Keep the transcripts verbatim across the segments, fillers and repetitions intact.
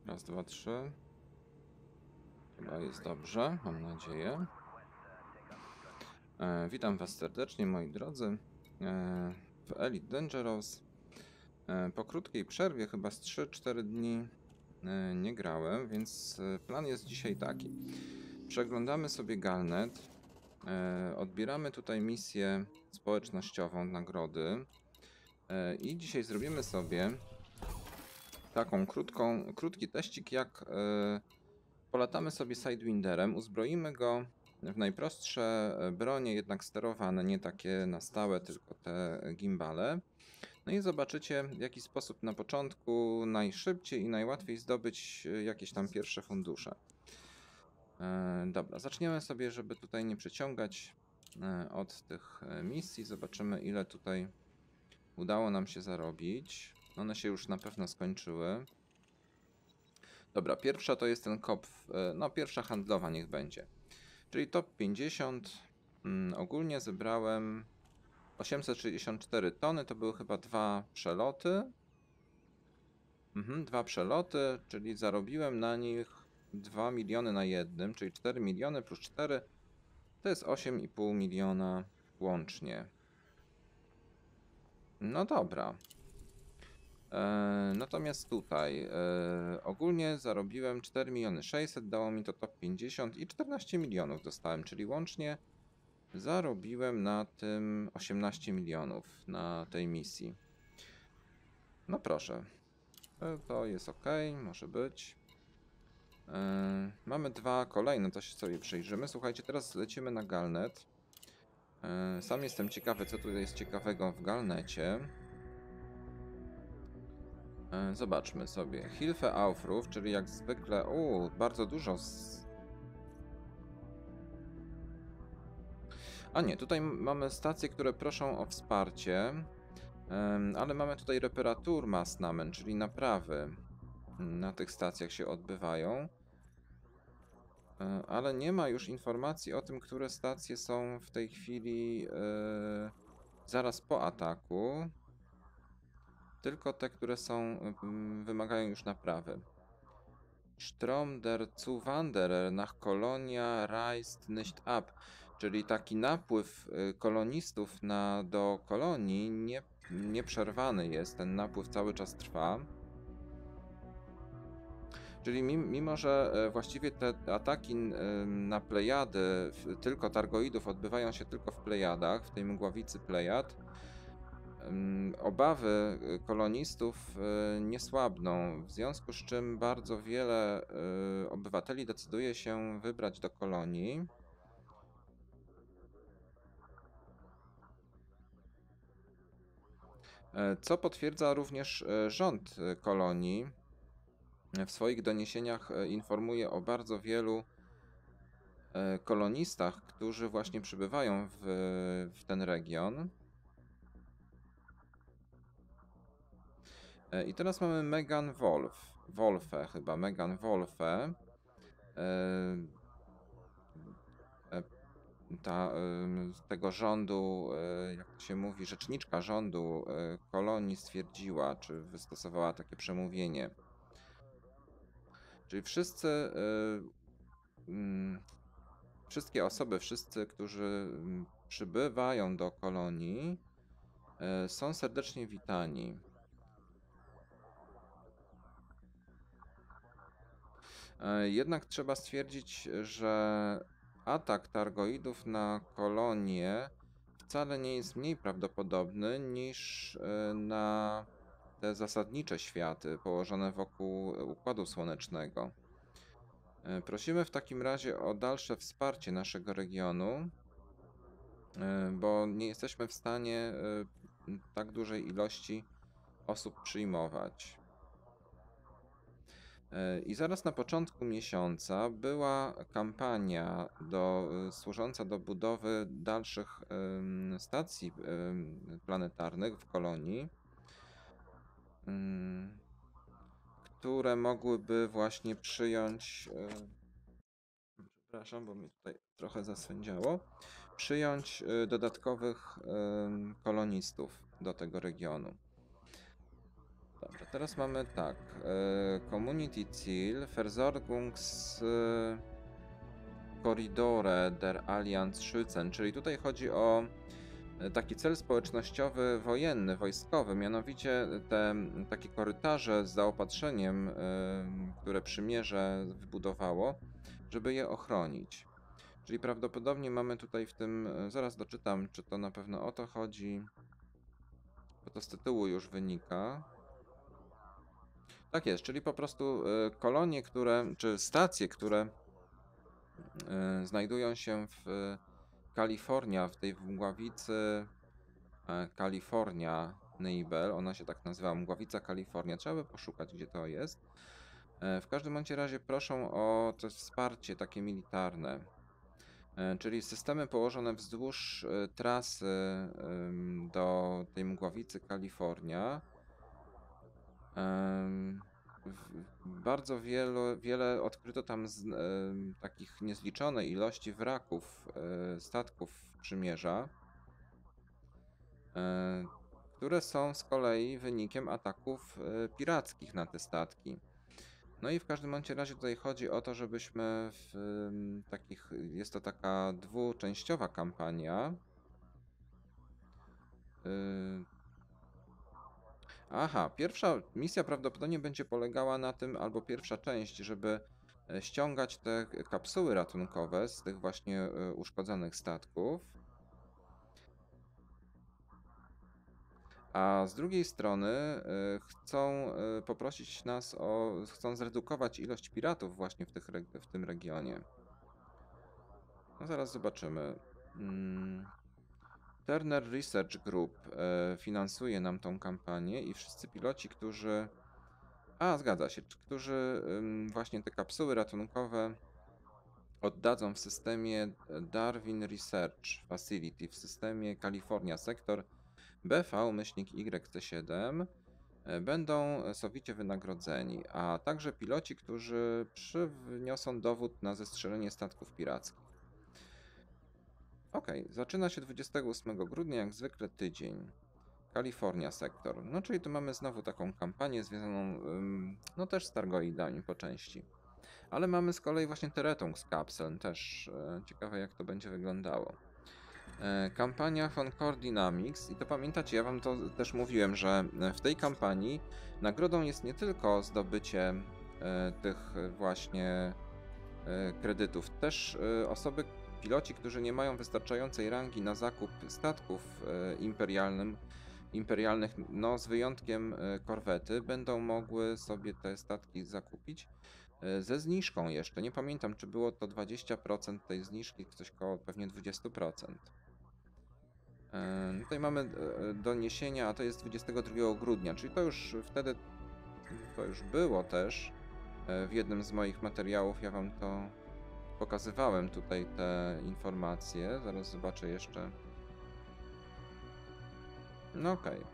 Raz, dwa, trzy. Chyba jest dobrze, mam nadzieję. E, witam Was serdecznie, moi drodzy, e, w Elite Dangerous. E, po krótkiej przerwie, chyba z trzy cztery dni e, nie grałem, więc e, plan jest dzisiaj taki. Przeglądamy sobie Galnet, e, odbieramy tutaj misję społecznościową, nagrody e, i dzisiaj zrobimy sobie taką krótką, krótki teścik, jak e, polatamy sobie Sidewinderem, uzbroimy go w najprostsze bronie, jednak sterowane, nie takie na stałe, tylko te gimbale. No i zobaczycie, w jaki sposób na początku najszybciej i najłatwiej zdobyć jakieś tam pierwsze fundusze. E, dobra, zaczniemy sobie, żeby tutaj nie przeciągać e, od tych misji. Zobaczymy, ile tutaj udało nam się zarobić. One się już na pewno skończyły. Dobra, pierwsza to jest ten kop, no pierwsza handlowa niech będzie. Czyli top pięćdziesiąt. Mm, ogólnie zebrałem osiemset sześćdziesiąt cztery tony, to były chyba dwa przeloty. Mhm, dwa przeloty, czyli zarobiłem na nich dwa miliony na jednym, czyli cztery miliony plus cztery to jest osiem i pół miliona łącznie. No dobra. E, natomiast tutaj e, ogólnie zarobiłem cztery miliony sześćset, dało mi to top pięćdziesiąt i czternaście milionów dostałem, czyli łącznie zarobiłem na tym osiemnaście milionów na tej misji. No proszę, e, to jest ok, może być. Yy, mamy dwa kolejne, to się sobie przejrzymy. Słuchajcie, teraz lecimy na Galnet. Yy, sam jestem ciekawy, co tutaj jest ciekawego w Galnecie. Yy, zobaczmy sobie. Hilfe Aufruf, czyli jak zwykle... U, bardzo dużo z... A nie, tutaj mamy stacje, które proszą o wsparcie. Ale mamy tutaj Reparaturmaßnahmen, czyli naprawy na tych stacjach się odbywają. Ale nie ma już informacji o tym, które stacje są w tej chwili yy, zaraz po ataku. Tylko te, które są, yy, wymagają już naprawy. Strom der Zuwanderer nach Kolonia reist nicht ab, czyli taki napływ kolonistów na, do kolonii nie, nieprzerwany jest, ten napływ cały czas trwa. Czyli mimo, że właściwie te ataki na Plejady, tylko Targoidów odbywają się tylko w Plejadach, w tej mgławicy Plejad, obawy kolonistów nie słabną, w związku z czym bardzo wiele obywateli decyduje się wybrać do kolonii. Co potwierdza również rząd kolonii. W swoich doniesieniach informuje o bardzo wielu kolonistach, którzy właśnie przybywają w, w ten region. I teraz mamy Megan Wolf, Wolfe chyba, Megan Wolfe. Ta, tego rządu, jak to się mówi, rzeczniczka rządu kolonii stwierdziła, czy wystosowała takie przemówienie. Czyli wszyscy, wszystkie osoby, wszyscy, którzy przybywają do kolonii, są serdecznie witani. Jednak trzeba stwierdzić, że atak Targoidów na kolonię wcale nie jest mniej prawdopodobny niż na te zasadnicze światy położone wokół Układu Słonecznego. Prosimy w takim razie o dalsze wsparcie naszego regionu, bo nie jesteśmy w stanie tak dużej ilości osób przyjmować. I zaraz na początku miesiąca była kampania do, służąca do budowy dalszych stacji planetarnych w kolonii, które mogłyby właśnie przyjąć, przepraszam, bo mnie tutaj trochę zasędziało, przyjąć dodatkowych kolonistów do tego regionu. Dobrze, teraz mamy tak. E, Community Ziel, Versorgungskorridore der Allianz Schützen, czyli tutaj chodzi o taki cel społecznościowy wojenny, wojskowy, mianowicie te takie korytarze z zaopatrzeniem, y, które przymierze wybudowało, żeby je ochronić. Czyli prawdopodobnie mamy tutaj w tym, zaraz doczytam, czy to na pewno o to chodzi, bo to z tytułu już wynika. Tak jest, czyli po prostu y, kolonie, które, czy stacje, które y, znajdują się w Kalifornia, w tej mgławicy Kalifornia Neibel, ona się tak nazywa, Mgławica Kalifornia. Trzeba by poszukać, gdzie to jest. W każdym bądź razie proszą o to wsparcie takie militarne, czyli systemy położone wzdłuż trasy do tej Mgławicy Kalifornia. Bardzo wiele, wiele odkryto tam z, takich niezliczonej ilości wraków statków przymierza, które są z kolei wynikiem ataków pirackich na te statki. No i w każdym bądź razie tutaj chodzi o to, żebyśmy w takich, jest to taka dwuczęściowa kampania. Aha, pierwsza misja prawdopodobnie będzie polegała na tym, albo pierwsza część, żeby ściągać te kapsuły ratunkowe z tych właśnie uszkodzonych statków. A z drugiej strony y, chcą y, poprosić nas o, chcą zredukować ilość piratów właśnie w, tych, w tym regionie. No zaraz zobaczymy. Hmm. Turner Research Group y, finansuje nam tą kampanię i wszyscy piloci, którzy... A, zgadza się, którzy y, właśnie te kapsuły ratunkowe oddadzą w systemie Darwin Research Facility, w systemie California Sector B V-Y C siedem, będą sowicie wynagrodzeni, a także piloci, którzy przyniosą dowód na zestrzelenie statków pirackich. Ok, zaczyna się dwudziestego ósmego grudnia, jak zwykle tydzień. California Sector. No czyli tu mamy znowu taką kampanię związaną no też z targoidami po części. Ale mamy z kolei właśnie Rettungskapseln, też e, ciekawe jak to będzie wyglądało. Kampania von Core Dynamics i to pamiętacie, ja wam to też mówiłem, że w tej kampanii nagrodą jest nie tylko zdobycie e, tych właśnie e, kredytów, też e, osoby, piloci, którzy nie mają wystarczającej rangi na zakup statków e, imperialnym, imperialnych, no z wyjątkiem e, korwety, będą mogły sobie te statki zakupić e, ze zniżką jeszcze. Nie pamiętam, czy było to dwadzieścia procent tej zniżki, coś koło pewnie dwadzieścia procent. Tutaj mamy doniesienia, a to jest dwudziestego drugiego grudnia, czyli to już wtedy, to już było też w jednym z moich materiałów, ja wam to pokazywałem tutaj te informacje, zaraz zobaczę jeszcze. No okej. Okay.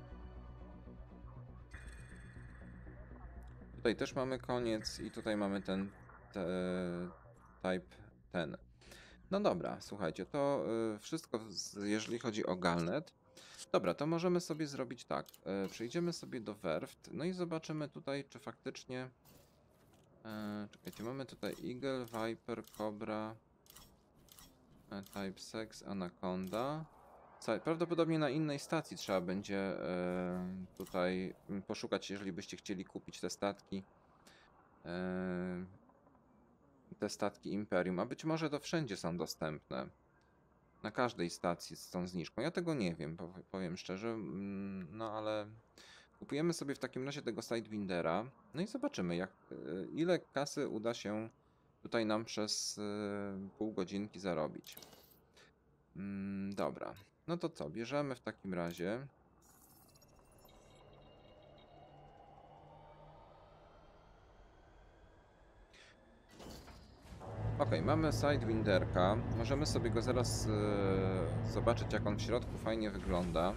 Tutaj też mamy koniec i tutaj mamy ten te, type ten. No dobra, słuchajcie, to y, wszystko, z, jeżeli chodzi o Galnet. Dobra, to możemy sobie zrobić tak. Y, przejdziemy sobie do Werft, no i zobaczymy tutaj, czy faktycznie... Y, czekajcie, mamy tutaj Eagle, Viper, Cobra, y, Type sześć, Anaconda. Prawdopodobnie na innej stacji trzeba będzie y, tutaj poszukać, jeżeli byście chcieli kupić te statki. Y, te statki Imperium, a być może to wszędzie są dostępne. Na każdej stacji z tą zniżką. Ja tego nie wiem, powiem szczerze, no ale kupujemy sobie w takim razie tego Sidewindera, no i zobaczymy, jak, ile kasy uda się tutaj nam przez pół godzinki zarobić. Dobra, no to co, bierzemy w takim razie. Ok, mamy Sidewinderka. Możemy sobie go zaraz yy, zobaczyć, jak on w środku fajnie wygląda.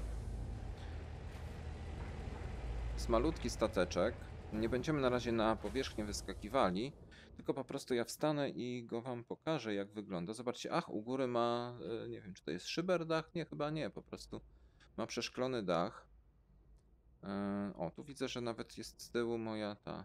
Jest malutki stateczek. Nie będziemy na razie na powierzchnię wyskakiwali, tylko po prostu ja wstanę i go wam pokażę, jak wygląda. Zobaczcie, ach, u góry ma, yy, nie wiem, czy to jest szyberdach? Nie, chyba nie, po prostu ma przeszklony dach. E, o, tu widzę, że nawet jest z tyłu moja ta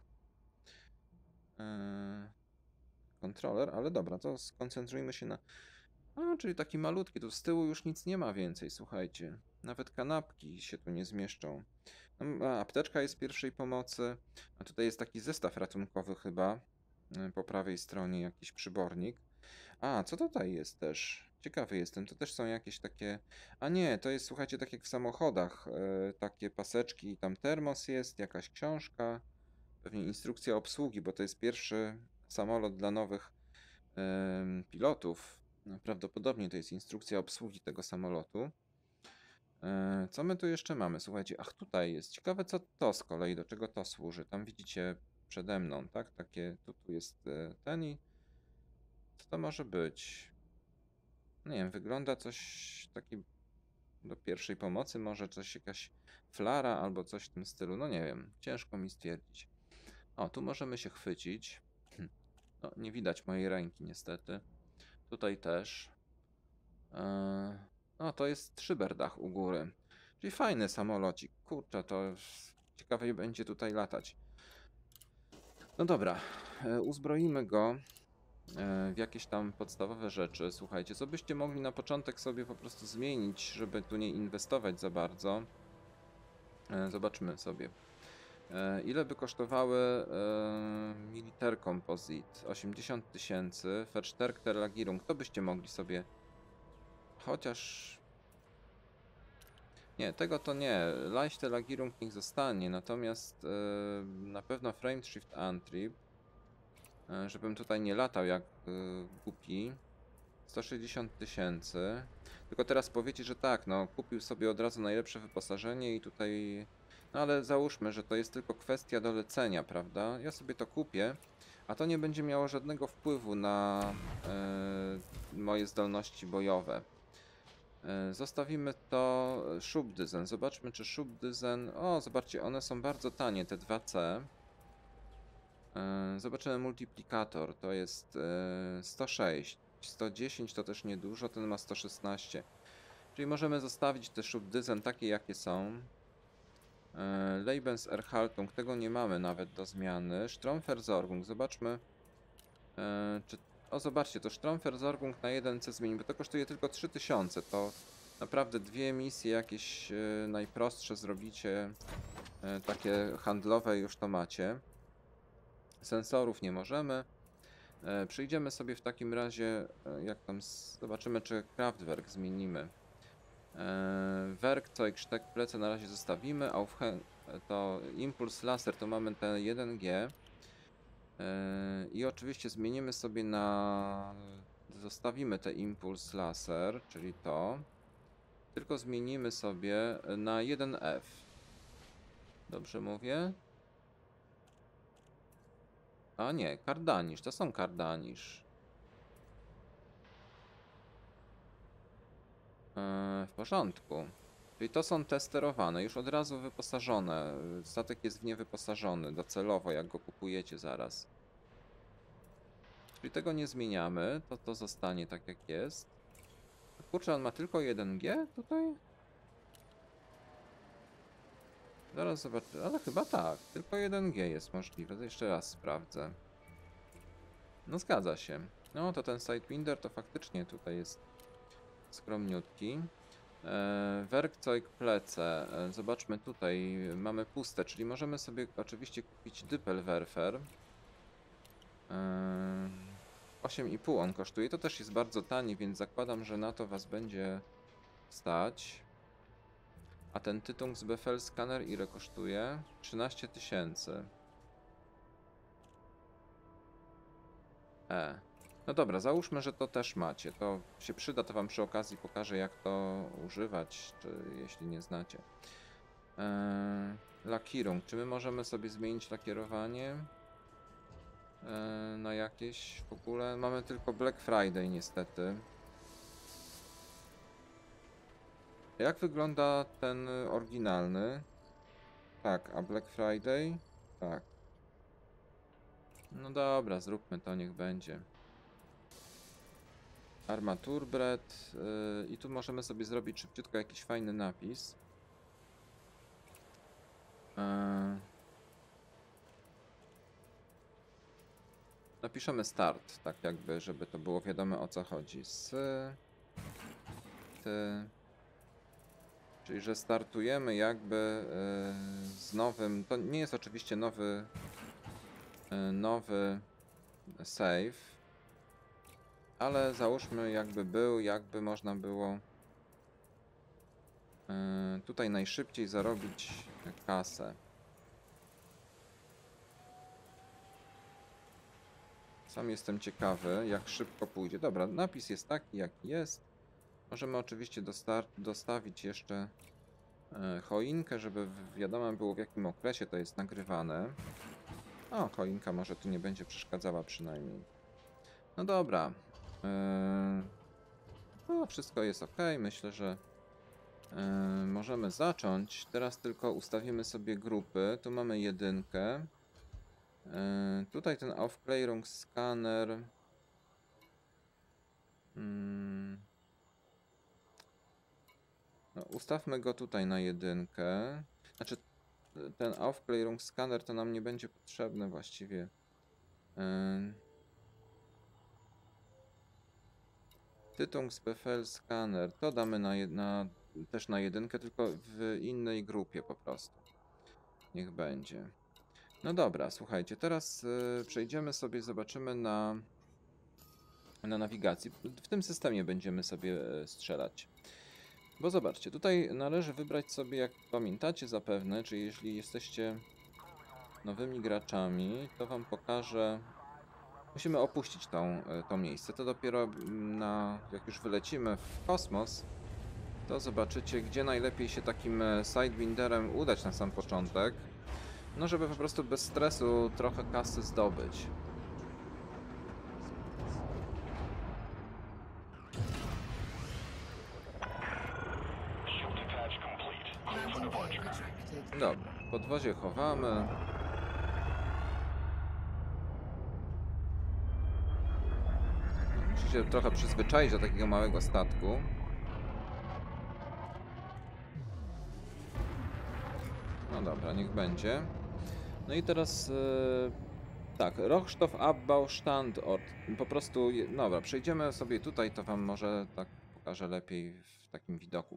e, kontroler, ale dobra, to skoncentrujmy się na... A, czyli taki malutki, tu z tyłu już nic nie ma więcej, słuchajcie. Nawet kanapki się tu nie zmieszczą. No, a, apteczka jest pierwszej pomocy, a tutaj jest taki zestaw ratunkowy chyba, e, po prawej stronie jakiś przybornik. A, co tutaj jest też? Ciekawy jestem, to też są jakieś takie... A nie, to jest, słuchajcie, tak jak w samochodach, e, takie paseczki, tam termos jest, jakaś książka, pewnie instrukcja obsługi, bo to jest pierwszy samolot dla nowych em, pilotów. No, prawdopodobnie to jest instrukcja obsługi tego samolotu. E, co my tu jeszcze mamy? Słuchajcie, ach, tutaj jest. Ciekawe, co to z kolei, do czego to służy. Tam widzicie przede mną, tak? Takie, tu, tu jest e, ten i... Co to może być? Nie wiem, wygląda coś taki do pierwszej pomocy, może coś, jakaś flara albo coś w tym stylu. No nie wiem, ciężko mi stwierdzić. O, tu możemy się chwycić. Hm. No, nie widać mojej ręki niestety. Tutaj też. Eee, No, to jest szyberdach u góry. Czyli fajny samolocik. Kurczę, to ciekawe będzie tutaj latać. No dobra, e, uzbroimy go e, w jakieś tam podstawowe rzeczy. Słuchajcie, co byście mogli na początek sobie po prostu zmienić, żeby tu nie inwestować za bardzo. E, Zobaczmy sobie. E, Ile by kosztowały e, Militär Composite? osiemdziesiąt tysięcy. Verstärkte Lagerung. To byście mogli sobie... Chociaż... Nie, tego to nie. Leichte Lagerung niech zostanie. Natomiast e, na pewno Frame Shift Antrieb. E, żebym tutaj nie latał jak e, głupi. sto sześćdziesiąt tysięcy. Tylko teraz powiecie, że tak, no kupił sobie od razu najlepsze wyposażenie i tutaj... No ale załóżmy, że to jest tylko kwestia dolecenia, prawda? Ja sobie to kupię, a to nie będzie miało żadnego wpływu na e, moje zdolności bojowe. E, zostawimy to Schubdysen. Zobaczmy, czy Schubdysen... O, zobaczcie, one są bardzo tanie, te dwa C. E, zobaczymy multiplikator, to jest e, sto sześć. sto dziesięć to też niedużo, ten ma sto szesnaście. Czyli możemy zostawić te Schubdysen takie jakie są. E, Lebenserhaltung, tego nie mamy nawet do zmiany. Stromversorgung, zobaczmy. E, czy... O, zobaczcie, to Stromversorgung na jeden C zmieni, bo to kosztuje tylko trzy tysiące. To naprawdę dwie misje jakieś e, najprostsze zrobicie. E, takie handlowe już to macie. Sensorów nie możemy. E, Przyjdziemy sobie w takim razie, e, jak tam, z... zobaczymy, czy Kraftwerk zmienimy. E, Werkzeug, Steckplätze na razie zostawimy, Aufhäng to Impuls Laser, to mamy te jeden G. E, I oczywiście zmienimy sobie na... Zostawimy te Impuls Laser, czyli to. Tylko zmienimy sobie na jeden F. Dobrze mówię? A nie, Kardanisz, to są Kardanisz. W porządku. Czyli to są te sterowane, już od razu wyposażone. Statek jest w nie wyposażony docelowo, jak go kupujecie zaraz. Czyli tego nie zmieniamy, to to zostanie tak jak jest. Kurczę, on ma tylko jeden G tutaj? Zaraz zobaczę, ale chyba tak, tylko jeden G jest możliwe. To jeszcze raz sprawdzę. No zgadza się. No to ten Sidewinder to faktycznie tutaj jest skromniutki. E, Werkzeug plece. E, zobaczmy tutaj, mamy puste, czyli możemy sobie oczywiście kupić Dyppelwerfer. E, osiem i pół on kosztuje, to też jest bardzo tani, więc zakładam, że na to was będzie stać. A ten Tytungsbefehl Scanner ile kosztuje? trzynaście tysięcy. E. No dobra, załóżmy, że to też macie. To się przyda, to wam przy okazji pokażę, jak to używać, czy jeśli nie znacie. Eee, Lackierung. Czy my możemy sobie zmienić lakierowanie eee, na jakieś w ogóle? Mamy tylko Black Friday niestety. Jak wygląda ten oryginalny? Tak, a Black Friday? Tak. No dobra, zróbmy to, niech będzie. Armaturbret. Yy, I tu możemy sobie zrobić szybciutko jakiś fajny napis. Eee, napiszemy start, tak jakby, żeby to było wiadome, o co chodzi. Z ty, czyli że startujemy jakby e, z nowym, to nie jest oczywiście nowy e, nowy save, ale załóżmy jakby był, jakby można było e, tutaj najszybciej zarobić kasę. Sam jestem ciekawy, jak szybko pójdzie. Dobra, napis jest taki, jaki jest. Możemy oczywiście dosta dostawić jeszcze e, choinkę, żeby wiadomo było, w jakim okresie to jest nagrywane. O, choinka może tu nie będzie przeszkadzała przynajmniej. No dobra. E, no, wszystko jest ok. Myślę, że e, możemy zacząć. Teraz tylko ustawimy sobie grupy. Tu mamy jedynkę. E, tutaj ten Aufklärung Scanner. Hmm. No, ustawmy go tutaj na jedynkę. Znaczy, ten Aufklärung Scanner to nam nie będzie potrzebny właściwie. Yy. Tytungsbefehl Scanner to damy na, na, też na jedynkę, tylko w innej grupie po prostu. Niech będzie. No dobra, słuchajcie, teraz yy, przejdziemy sobie, zobaczymy na, na nawigacji. W tym systemie będziemy sobie yy, strzelać. Bo zobaczcie, tutaj należy wybrać sobie, jak pamiętacie zapewne, czy jeśli jesteście nowymi graczami, to wam pokażę. Musimy opuścić tą, to miejsce. To dopiero na, jak już wylecimy w kosmos, to zobaczycie, gdzie najlepiej się takim sidewinderem udać na sam początek. No, żeby po prostu bez stresu trochę kasy zdobyć. Dobra, podwozie chowamy. Muszę się trochę przyzwyczaić do takiego małego statku. No dobra, niech będzie. No i teraz yy, tak, Rohstoff-Abbau Standort. Po prostu, dobra, przejdziemy sobie tutaj, to wam może tak pokażę lepiej w takim widoku.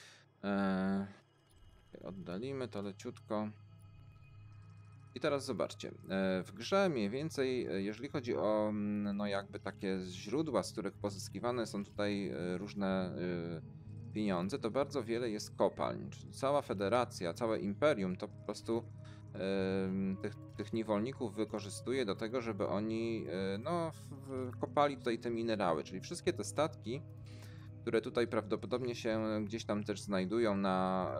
Yy, oddalimy to leciutko. I teraz zobaczcie, w grze mniej więcej, jeżeli chodzi o no jakby takie źródła, z których pozyskiwane są tutaj różne pieniądze, to bardzo wiele jest kopalń. Czyli cała federacja, całe imperium to po prostu tych, tych niewolników wykorzystuje do tego, żeby oni no, kopali tutaj te minerały, czyli wszystkie te statki, które tutaj prawdopodobnie się gdzieś tam też znajdują na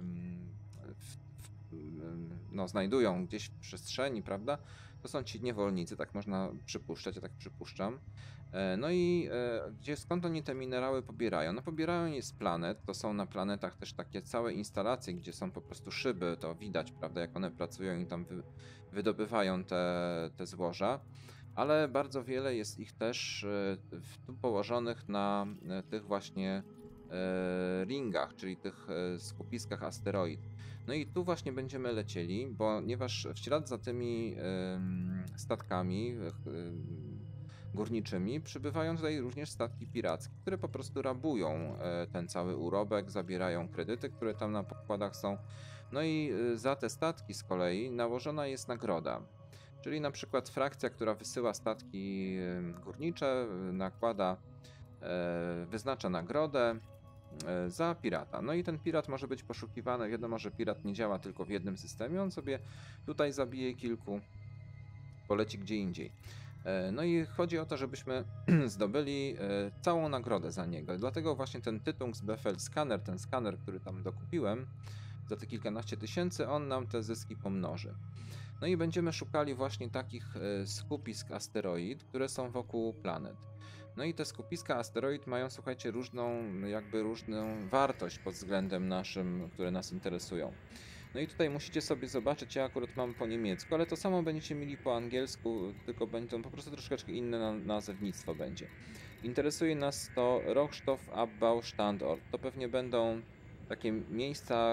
no, znajdują gdzieś w przestrzeni, prawda? To są ci niewolnicy, tak można przypuszczać, ja tak przypuszczam. No i gdzie, skąd oni te minerały pobierają? No pobierają je z planet, to są na planetach też takie całe instalacje, gdzie są po prostu szyby, to widać, prawda, jak one pracują i tam wy, wydobywają te, te złoża. Ale bardzo wiele jest ich też tu położonych na tych właśnie ringach, czyli tych skupiskach asteroid. No i tu właśnie będziemy lecieli, ponieważ w ślad za tymi y, statkami y, górniczymi przybywają tutaj również statki pirackie, które po prostu rabują y, ten cały urobek, zabierają kredyty, które tam na pokładach są. No i y, za te statki z kolei nałożona jest nagroda. Czyli na przykład frakcja, która wysyła statki y, górnicze, y, nakłada, y, wyznacza nagrodę za pirata. No i ten pirat może być poszukiwany. Wiadomo, że pirat nie działa tylko w jednym systemie. On sobie tutaj zabije kilku, poleci gdzie indziej. No i chodzi o to, żebyśmy zdobyli całą nagrodę za niego. Dlatego właśnie ten Tytungsbefehl Scanner, ten skaner, który tam dokupiłem za te kilkanaście tysięcy, on nam te zyski pomnoży. No i będziemy szukali właśnie takich skupisk asteroid, które są wokół planet. No i te skupiska asteroid mają, słuchajcie, różną, jakby różną wartość pod względem naszym, które nas interesują. No i tutaj musicie sobie zobaczyć, ja akurat mam po niemiecku, ale to samo będziecie mieli po angielsku, tylko będą po prostu troszeczkę inne nazewnictwo będzie. Interesuje nas to Rohstoff-Abbau Standort. To pewnie będą takie miejsca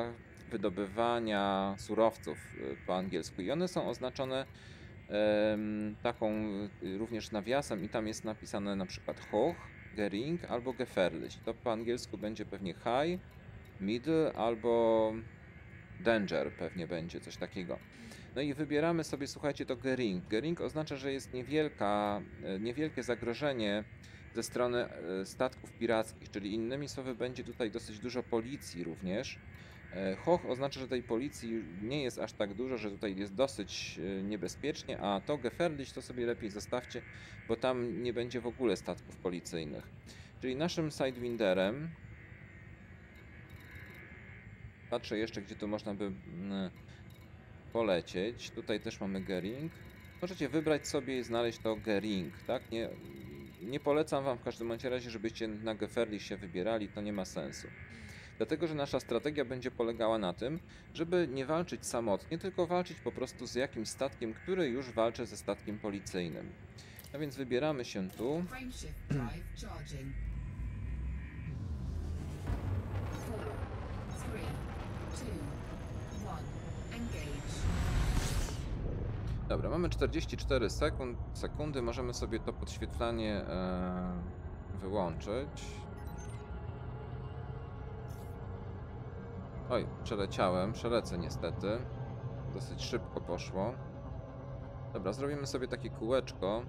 wydobywania surowców po angielsku i one są oznaczone em, taką y, również nawiasem i tam jest napisane na przykład Hoch, Gering albo Gefährlich. To po angielsku będzie pewnie High, Middle albo Danger pewnie będzie, coś takiego. No i wybieramy sobie, słuchajcie, to Gering. Gering oznacza, że jest niewielka, niewielkie zagrożenie ze strony statków pirackich, czyli innymi słowy będzie tutaj dosyć dużo policji również. Hoch oznacza, że tej policji nie jest aż tak dużo, że tutaj jest dosyć niebezpiecznie, a to Gefährlich to sobie lepiej zostawcie, bo tam nie będzie w ogóle statków policyjnych. Czyli naszym Sidewinderem, patrzę jeszcze, gdzie tu można by polecieć. Tutaj też mamy Gering. Możecie wybrać sobie i znaleźć to Gering, tak? Nie, nie polecam wam w każdym bądź razie, żebyście na Gefährlich się wybierali, to nie ma sensu. Dlatego, że nasza strategia będzie polegała na tym, żeby nie walczyć samotnie, tylko walczyć po prostu z jakimś statkiem, który już walczy ze statkiem policyjnym. No więc wybieramy się tu. Dobra, mamy czterdzieści cztery sekund, sekundy, możemy sobie to podświetlanie e, wyłączyć. Oj, przeleciałem, przelecę niestety. Dosyć szybko poszło. Dobra, zrobimy sobie takie kółeczko.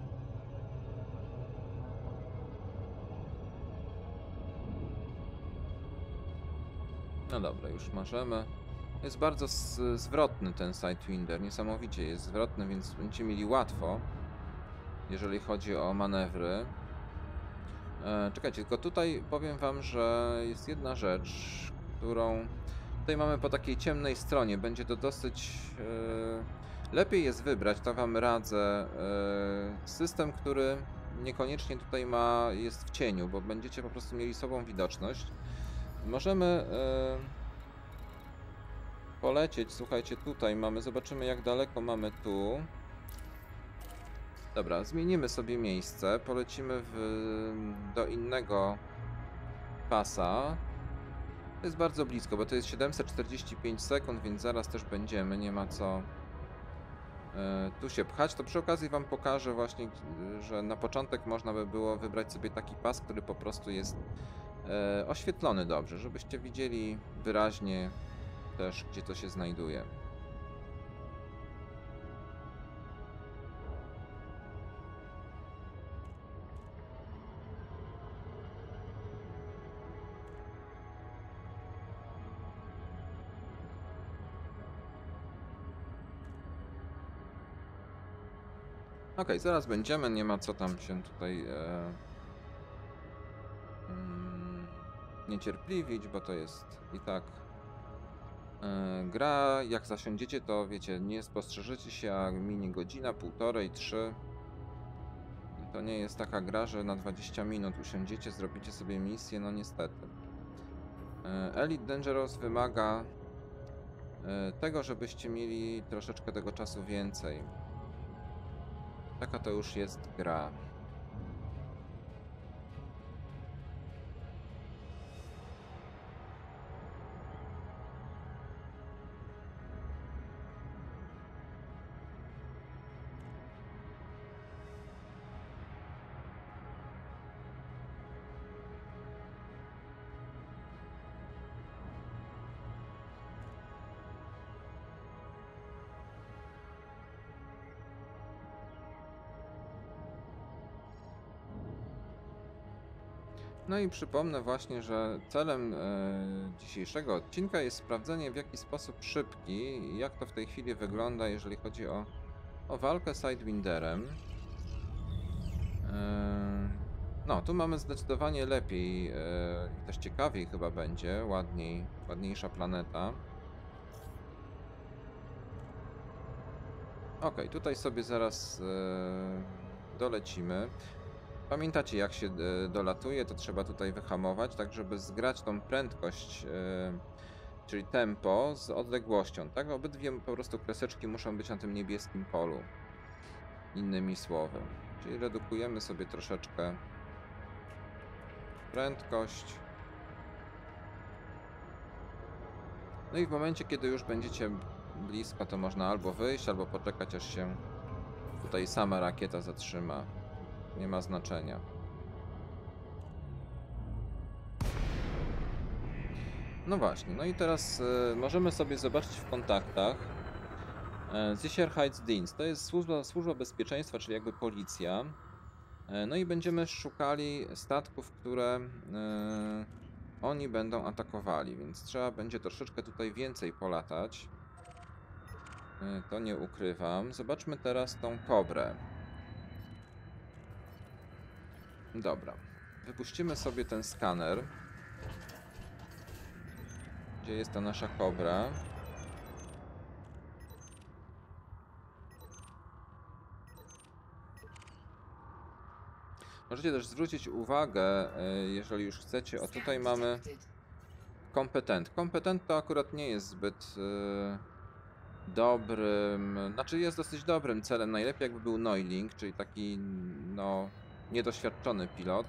No dobra, już możemy. Jest bardzo zwrotny ten Sidewinder, niesamowicie jest zwrotny, więc będziecie mieli łatwo, jeżeli chodzi o manewry. E, czekajcie, tylko tutaj powiem wam, że jest jedna rzecz, którą tutaj mamy po takiej ciemnej stronie. Będzie to dosyć... E, lepiej jest wybrać, to wam radzę, e, system, który niekoniecznie tutaj ma, jest w cieniu, bo będziecie po prostu mieli sobą widoczność. Możemy... E, polecieć, słuchajcie, tutaj mamy, zobaczymy jak daleko mamy tu. Dobra, zmienimy sobie miejsce, polecimy w, do innego pasa. To jest bardzo blisko, bo to jest siedemset czterdzieści pięć sekund, więc zaraz też będziemy, nie ma co e, tu się pchać. To przy okazji wam pokażę właśnie, że na początek można by było wybrać sobie taki pas, który po prostu jest e, oświetlony dobrze, żebyście widzieli wyraźnie też, gdzie to się znajduje. Ok, zaraz będziemy, nie ma co tam się tutaj e, mm, niecierpliwić, bo to jest i tak e, gra. Jak zasiądziecie, to wiecie, nie spostrzeżecie się, a minie godzina, półtorej, trzy. To nie jest taka gra, że na dwadzieścia minut usiądziecie, zrobicie sobie misję, no niestety. E, Elite Dangerous wymaga e, tego, żebyście mieli troszeczkę tego czasu więcej. Taka to już jest gra. No i przypomnę właśnie, że celem e, dzisiejszego odcinka jest sprawdzenie, w jaki sposób szybki, jak to w tej chwili wygląda, jeżeli chodzi o, o walkę Sidewinderem. E, no, tu mamy zdecydowanie lepiej, e, też ciekawiej chyba będzie, ładniej, ładniejsza planeta. Ok, tutaj sobie zaraz e, dolecimy. Pamiętacie, jak się dolatuje, to trzeba tutaj wyhamować, tak żeby zgrać tą prędkość, yy, czyli tempo z odległością, tak? Obydwie po prostu kreseczki muszą być na tym niebieskim polu, innymi słowy. Czyli redukujemy sobie troszeczkę prędkość. No i w momencie, kiedy już będziecie blisko, to można albo wyjść, albo poczekać, aż się tutaj sama rakieta zatrzyma. Nie ma znaczenia. No właśnie, no i teraz y, możemy sobie zobaczyć w kontaktach y, Sicherheitsdienst. To jest służba, służba bezpieczeństwa, czyli jakby policja. Y, no i będziemy szukali statków, które y, oni będą atakowali, więc trzeba będzie troszeczkę tutaj więcej polatać. Y, to nie ukrywam. Zobaczmy teraz tą kobrę. Dobra. Wypuścimy sobie ten skaner. Gdzie jest ta nasza kobra? Możecie też zwrócić uwagę, jeżeli już chcecie, o tutaj mamy kompetent. Kompetent to akurat nie jest zbyt yy, dobrym, znaczy jest dosyć dobrym celem. Najlepiej jakby był Neuling, czyli taki no niedoświadczony pilot.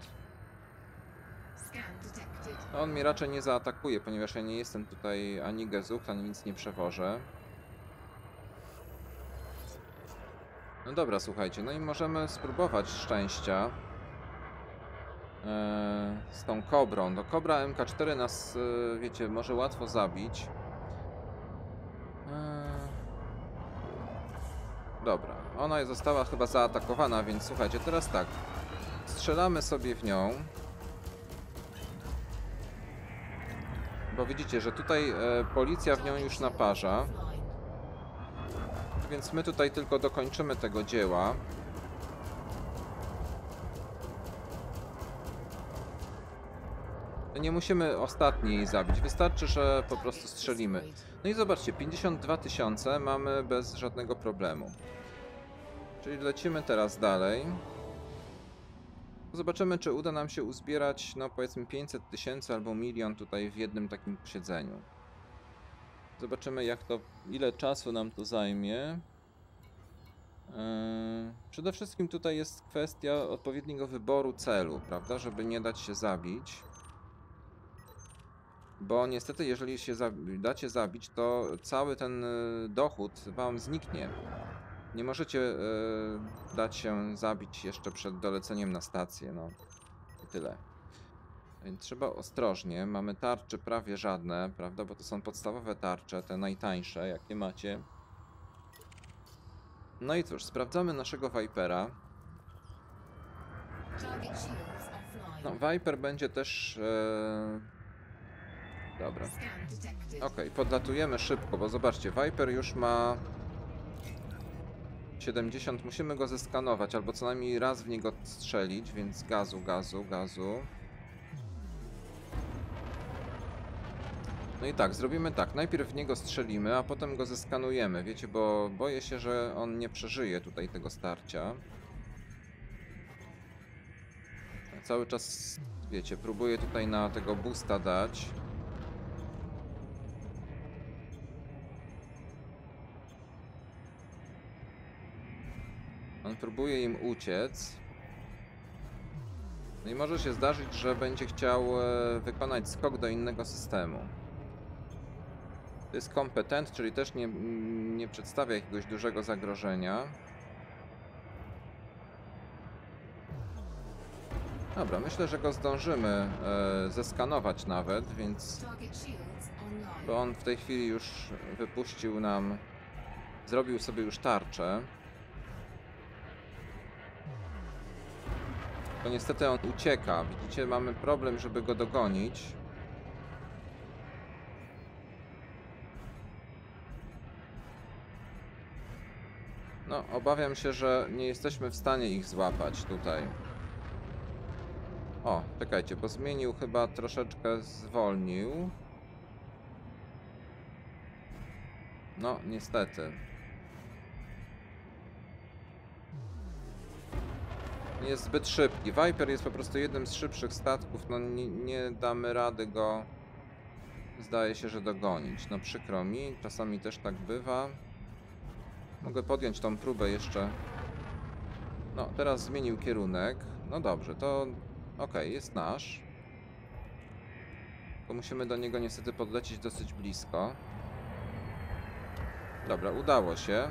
On mnie raczej nie zaatakuje, ponieważ ja nie jestem tutaj ani gezuch, ani nic nie przewożę. No dobra, słuchajcie, no i możemy spróbować szczęścia yy, z tą kobrą. No kobra M K cztery nas, yy, wiecie, może łatwo zabić. Yy... Dobra, ona została chyba zaatakowana, więc słuchajcie, teraz tak. Strzelamy sobie w nią. Bo widzicie, że tutaj e, policja w nią już naparza. Więc my tutaj tylko dokończymy tego dzieła. Nie musimy ostatniej zabić, wystarczy, że po prostu strzelimy. No i zobaczcie, pięćdziesiąt dwa tysiące mamy bez żadnego problemu. Czyli lecimy teraz dalej. Zobaczymy, czy uda nam się uzbierać, no powiedzmy pięćset tysięcy albo milion tutaj w jednym takim posiedzeniu. Zobaczymy, jak to, ile czasu nam to zajmie. Yy, przede wszystkim tutaj jest kwestia odpowiedniego wyboru celu, prawda, żeby nie dać się zabić. Bo niestety, jeżeli się zabi- dacie zabić, to cały ten y, dochód wam zniknie. Nie możecie y, dać się zabić jeszcze przed doleceniem na stację, no i tyle. Więc trzeba ostrożnie. Mamy tarcze prawie żadne, prawda, bo to są podstawowe tarcze, te najtańsze, jakie macie. No i cóż, sprawdzamy naszego Vipera. No, Viper będzie też... E... Dobra. Ok, podlatujemy szybko, bo zobaczcie, Viper już ma siedemdziesiąt, musimy go zeskanować, albo co najmniej raz w niego strzelić, więc gazu, gazu, gazu. No i tak, zrobimy tak, najpierw w niego strzelimy, a potem go zeskanujemy, wiecie, bo boję się, że on nie przeżyje tutaj tego starcia. Cały czas, wiecie, próbuję tutaj na tego boosta dać. On próbuje im uciec. No i może się zdarzyć, że będzie chciał wykonać skok do innego systemu. To jest kompetent, czyli też nie, nie przedstawia jakiegoś dużego zagrożenia. Dobra, myślę, że go zdążymy e, zeskanować nawet, więc... Bo on w tej chwili już wypuścił nam... Zrobił sobie już tarczę. To niestety on ucieka. Widzicie, mamy problem, żeby go dogonić. No, obawiam się, że nie jesteśmy w stanie ich złapać tutaj. O, czekajcie, bo zmienił chyba troszeczkę, zwolnił. No, niestety. Jest zbyt szybki. Viper jest po prostu jednym z szybszych statków. No nie, nie damy rady go, zdaje się, że dogonić. No przykro mi, czasami też tak bywa. Mogę podjąć tą próbę jeszcze. No, teraz zmienił kierunek. No dobrze, to ok, jest nasz. Tylko musimy do niego niestety podlecieć dosyć blisko. Dobra, udało się.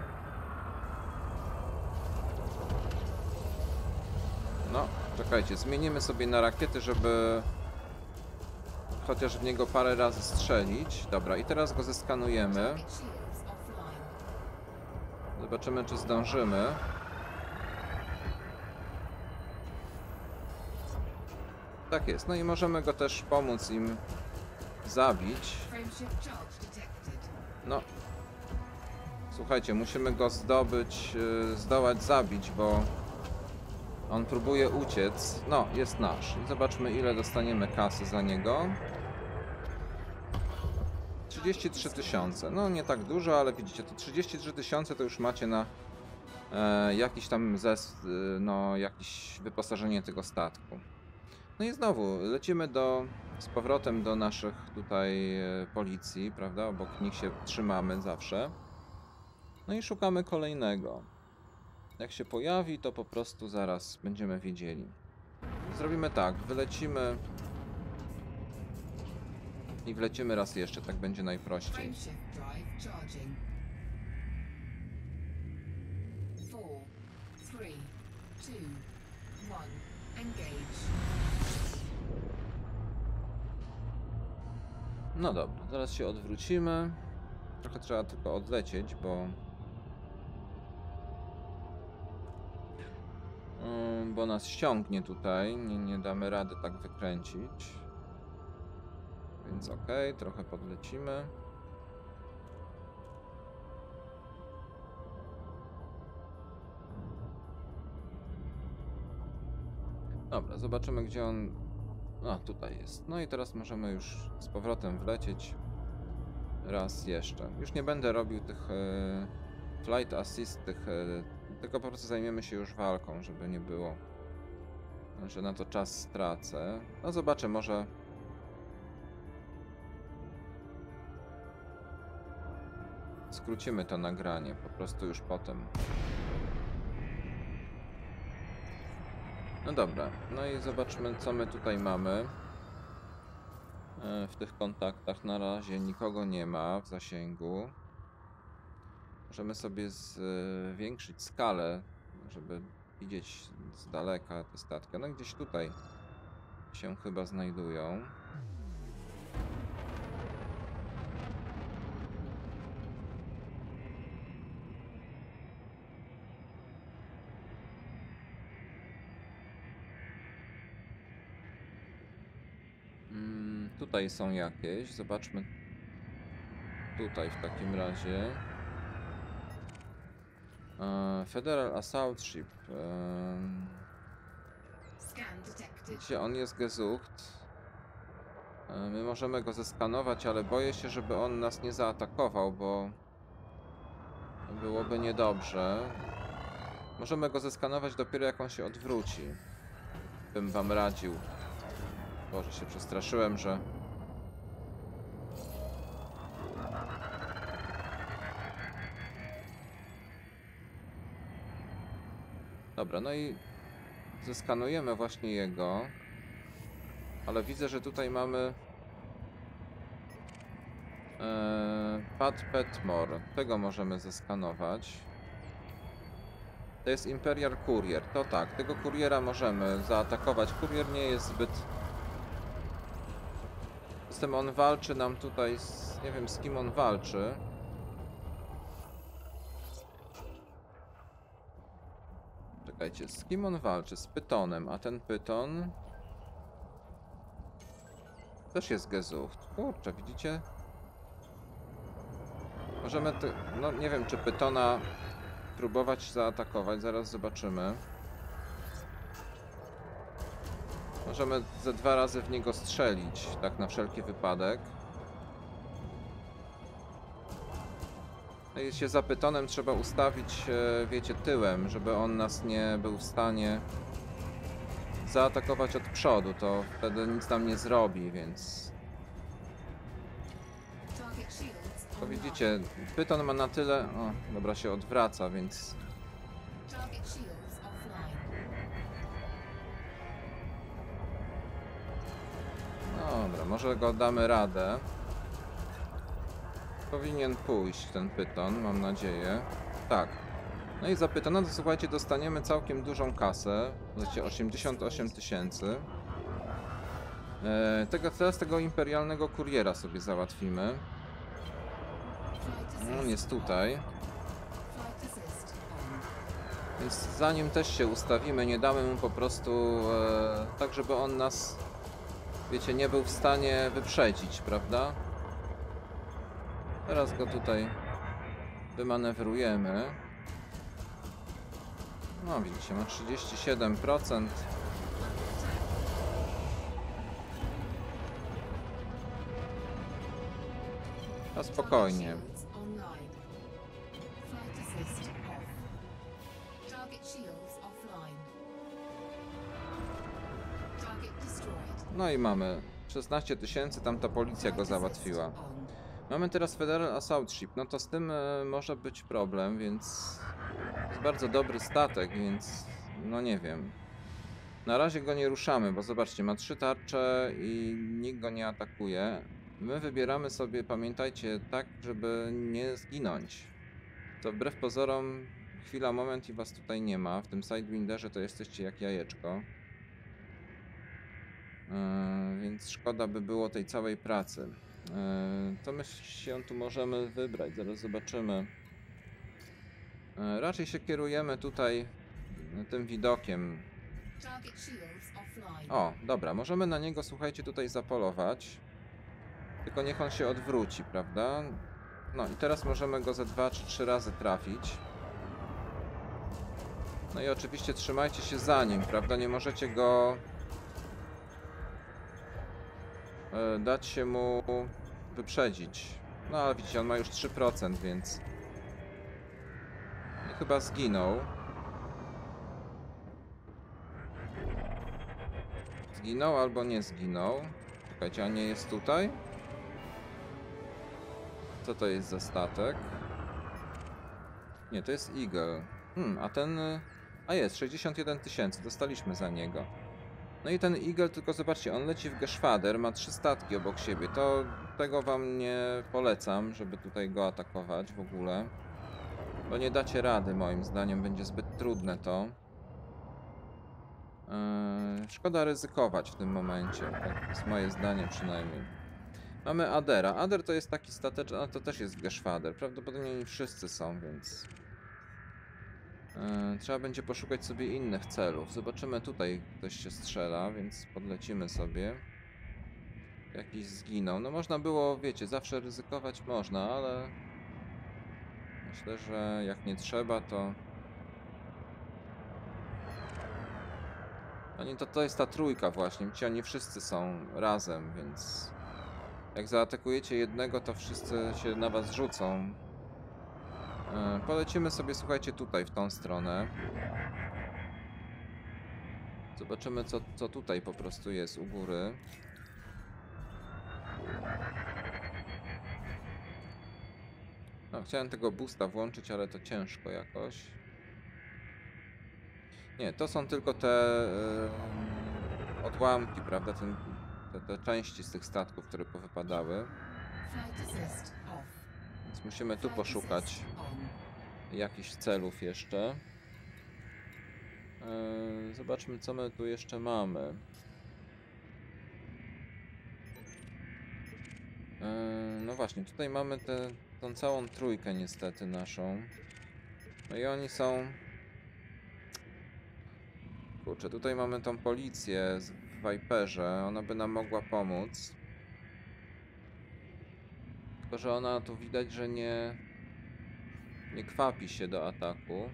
No, czekajcie, zmienimy sobie na rakiety, żeby chociaż w niego parę razy strzelić. Dobra, i teraz go zeskanujemy. Zobaczymy, czy zdążymy. Tak jest, no i możemy go też pomóc im zabić. No, słuchajcie, musimy go zdobyć, yy, zdołać zabić, bo on próbuje uciec. No, jest nasz. I zobaczmy, ile dostaniemy kasy za niego. trzydzieści trzy tysiące. No, nie tak dużo, ale widzicie, to trzydzieści trzy tysiące to już macie na e, jakiś tam zes, no, jakieś wyposażenie tego statku. No i znowu lecimy do, z powrotem do naszych tutaj e, policji, prawda? Obok nich się trzymamy zawsze. No i szukamy kolejnego. Jak się pojawi, to po prostu zaraz będziemy wiedzieli. Zrobimy tak, wylecimy i wlecimy raz jeszcze, tak będzie najprościej. No dobra, zaraz się odwrócimy. Trochę trzeba tylko odlecieć, bo... bo nas ściągnie tutaj, nie, nie damy rady tak wykręcić. Więc okej, okay, trochę podlecimy. Dobra, zobaczymy, gdzie on... No, tutaj jest. No i teraz możemy już z powrotem wlecieć. Raz jeszcze. Już nie będę robił tych e, flight assist, tych, e, tylko po prostu zajmiemy się już walką, żeby nie było, że na to czas stracę. No zobaczę, może... skrócimy to nagranie, po prostu już potem. No dobra, no i zobaczmy, co my tutaj mamy. W tych kontaktach na razie nikogo nie ma w zasięgu. Możemy sobie zwiększyć skalę, żeby widzieć z daleka te statki. No gdzieś tutaj się chyba znajdują. Tutaj są jakieś, zobaczmy tutaj w takim razie. Uh, Federal Assault Ship. Uh, gdzie on jest gesucht? Uh, my możemy go zeskanować, ale boję się, żeby on nas nie zaatakował, bo byłoby niedobrze. Możemy go zeskanować dopiero jak on się odwróci. Bym wam radził. Boże, się przestraszyłem, że... Dobra, no i zeskanujemy właśnie jego. Ale widzę, że tutaj mamy... Eee, Pat Petmore. Tego możemy zeskanować. To jest Imperial Courier. To tak, tego kuriera możemy zaatakować. Kurier nie jest zbyt... Z tym on walczy nam tutaj z... Nie wiem, z kim on walczy. Czekajcie, z kim on walczy? Z Pytonem, a ten Pyton... Też jest gesucht. Kurczę, widzicie? Możemy... Ty... No nie wiem, czy Pytona próbować zaatakować. Zaraz zobaczymy. Możemy ze dwa razy w niego strzelić, tak na wszelki wypadek. No i się za Pytonem trzeba ustawić, wiecie, tyłem, żeby on nas nie był w stanie zaatakować od przodu, to wtedy nic nam nie zrobi, więc... To widzicie, Pyton ma na tyle... O, dobra, się odwraca, więc... Dobra, może go damy radę. Powinien pójść ten pyton, mam nadzieję. Tak. No i za pytona, to słuchajcie, dostaniemy całkiem dużą kasę. Wiecie, osiemdziesiąt osiem tysięcy. Eee, tego, teraz tego imperialnego kuriera sobie załatwimy. On jest tutaj. Więc zanim też się ustawimy, nie damy mu po prostu e, tak, żeby on nas, wiecie, nie był w stanie wyprzedzić, prawda? Teraz go tutaj wymanewrujemy. No widzicie, ma trzydzieści siedem procent. A spokojnie. No i mamy szesnaście tysięcy, tam ta policja go załatwiła. Mamy teraz Federal Assault Ship, no to z tym e, może być problem, więc jest bardzo dobry statek, więc no nie wiem. Na razie go nie ruszamy, bo zobaczcie, ma trzy tarcze i nikt go nie atakuje. My wybieramy sobie, pamiętajcie, tak, żeby nie zginąć. To wbrew pozorom chwila, moment i was tutaj nie ma. W tym Sidewinderze to jesteście jak jajeczko. Yy, więc szkoda by było tej całej pracy. Yy, to my się tu możemy wybrać, zaraz zobaczymy. Yy, raczej się kierujemy tutaj tym widokiem. O, dobra, możemy na niego, słuchajcie, tutaj zapolować. Tylko niech on się odwróci, prawda? No i teraz możemy go ze dwa czy trzy razy trafić. No i oczywiście trzymajcie się za nim, prawda? Nie możecie go e, dać się mu wyprzedzić. No ale widzicie, on ma już trzy procent, więc i chyba zginął. Zginął albo nie zginął. Czekajcie, a nie jest tutaj? Co to jest za statek? Nie, to jest Eagle. Hmm, a ten... A jest, sześćdziesiąt jeden tysięcy, dostaliśmy za niego. No i ten Eagle, tylko zobaczcie, on leci w Geschwader, ma trzy statki obok siebie. To tego wam nie polecam, żeby tutaj go atakować w ogóle. Bo nie dacie rady, moim zdaniem, będzie zbyt trudne to. Yy, szkoda ryzykować w tym momencie, tak jest moje zdanie przynajmniej. Mamy Adera. Ader to jest taki stateczny, a to też jest Geschwader. Prawdopodobnie nie wszyscy są, więc yy, trzeba będzie poszukać sobie innych celów. Zobaczymy, tutaj ktoś się strzela, więc podlecimy sobie. Jakiś zginął. No można było, wiecie, zawsze ryzykować można, ale myślę, że jak nie trzeba, to oni to, to jest ta trójka właśnie. Ci oni wszyscy są razem, więc jak zaatakujecie jednego, to wszyscy się na was rzucą. Yy, polecimy sobie, słuchajcie, tutaj, w tą stronę. Zobaczymy, co, co tutaj po prostu jest u góry. No, chciałem tego boosta włączyć, ale to ciężko jakoś. Nie, to są tylko te yy, odłamki, prawda? Ten, te, te części z tych statków, które powypadały. Więc musimy tu poszukać jakichś celów jeszcze. Yy, zobaczmy, co my tu jeszcze mamy. Yy, no właśnie, tutaj mamy tę tą całą trójkę niestety naszą. No i oni są... Kurczę, tutaj mamy tą policję w Viperze, ona by nam mogła pomóc. Tylko że ona tu widać, że nie... nie kwapi się do ataku.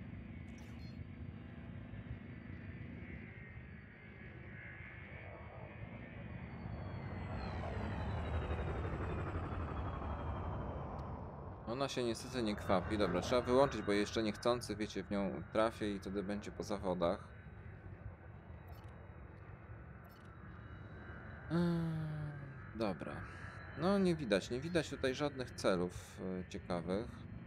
Ona się niestety nie kwapi. Dobra, trzeba wyłączyć, bo jeszcze niechcący, wiecie, w nią trafię i wtedy będzie po zawodach. Dobra. No nie widać, nie widać tutaj żadnych celów e, ciekawych.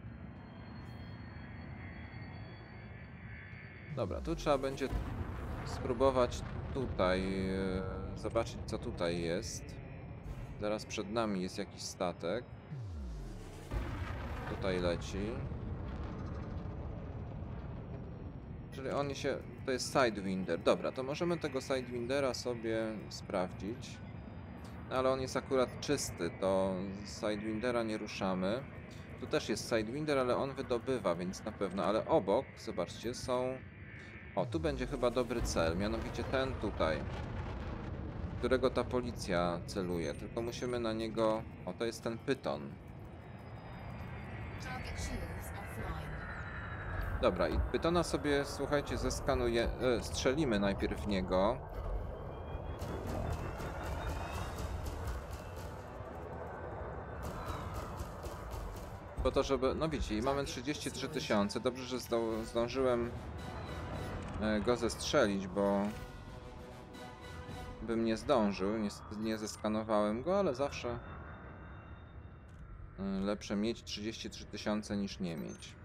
Dobra, tu trzeba będzie spróbować tutaj e, zobaczyć, co tutaj jest. Zaraz przed nami jest jakiś statek. tutaj leci. Czyli on się... to jest Sidewinder. Dobra, to możemy tego Sidewindera sobie sprawdzić. No, ale on jest akurat czysty, to Sidewindera nie ruszamy. Tu też jest Sidewinder, ale on wydobywa, więc na pewno. Ale obok, zobaczcie, są... O, tu będzie chyba dobry cel, mianowicie ten tutaj, którego ta policja celuje. Tylko musimy na niego... O, to jest ten pyton. Dobra, i pytona sobie, słuchajcie, zeskanuje... E, strzelimy najpierw w niego. Po to, żeby... No widzicie, mamy trzydzieści trzy tysiące. Dobrze, że zdo... zdążyłem go zestrzelić, bo bym nie zdążył. Niestety nie zeskanowałem go, ale zawsze lepsze mieć trzydzieści trzy tysiące niż nie mieć.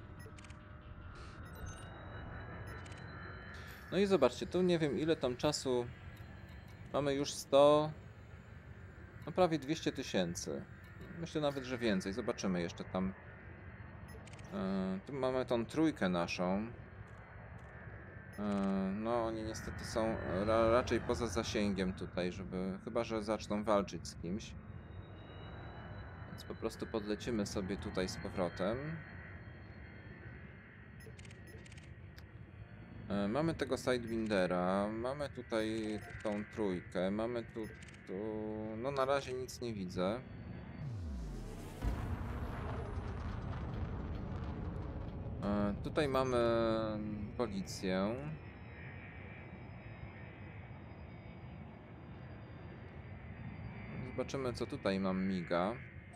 No i zobaczcie, tu nie wiem ile tam czasu. Mamy już sto... No prawie dwieście tysięcy. Myślę nawet, że więcej. Zobaczymy jeszcze tam. Yy, tu mamy tą trójkę naszą. Yy, no oni niestety są ra raczej poza zasięgiem tutaj, żeby... Chyba że zaczną walczyć z kimś. Więc po prostu podlecimy sobie tutaj z powrotem. Yy, mamy tego Sidewindera, mamy tutaj tą trójkę, mamy tu, tu... No na razie nic nie widzę. Yy, tutaj mamy policję. Zobaczymy co tutaj mam miga.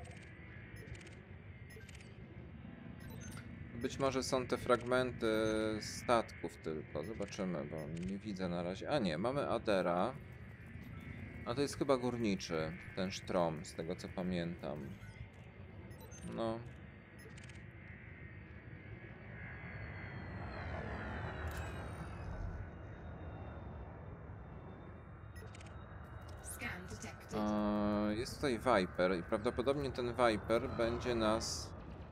Być może są te fragmenty statków tylko. Zobaczymy, bo nie widzę na razie. A nie, mamy Adera. A to jest chyba górniczy, ten Sztrom, z tego co pamiętam. No. Eee, jest tutaj Viper i prawdopodobnie ten Viper będzie nas...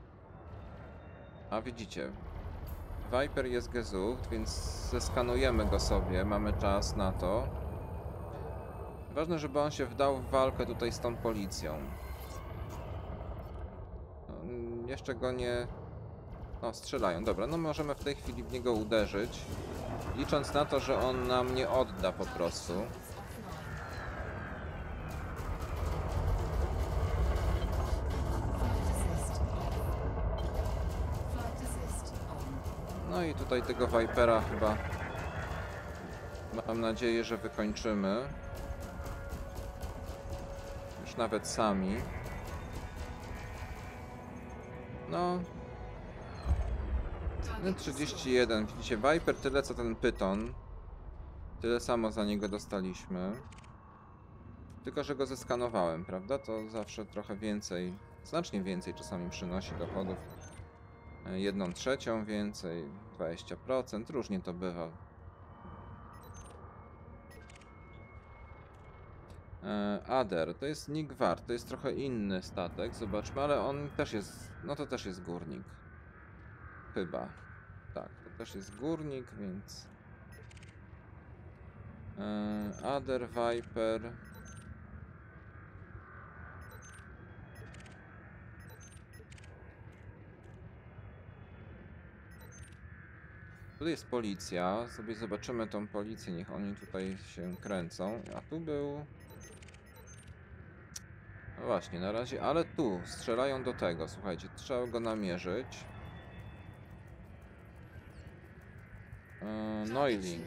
A widzicie, Viper jest Gesucht, więc zeskanujemy go sobie, mamy czas na to. Ważne, żeby on się wdał w walkę tutaj z tą policją. No, jeszcze go nie... No, strzelają, dobra, no możemy w tej chwili w niego uderzyć, licząc na to, że on nam nie odda po prostu. No i tutaj tego Vipera chyba, mam nadzieję, że wykończymy. Już nawet sami. No. No trzydzieści jeden. Widzicie, Viper tyle co ten pyton. Tyle samo za niego dostaliśmy. Tylko, że go zeskanowałem, prawda? To zawsze trochę więcej, znacznie więcej czasami przynosi dochodów. Jedną trzecią więcej, dwadzieścia procent, różnie to bywa. Ader, to jest Nigwar, to jest trochę inny statek, zobaczmy, ale on też jest, no to też jest górnik. Chyba. Tak, to też jest górnik, więc... Ader, Viper... Tu jest policja, sobie zobaczymy tą policję, niech oni tutaj się kręcą. A tu był... No właśnie, na razie, ale tu strzelają do tego, słuchajcie, trzeba go namierzyć. Eee, Noiling.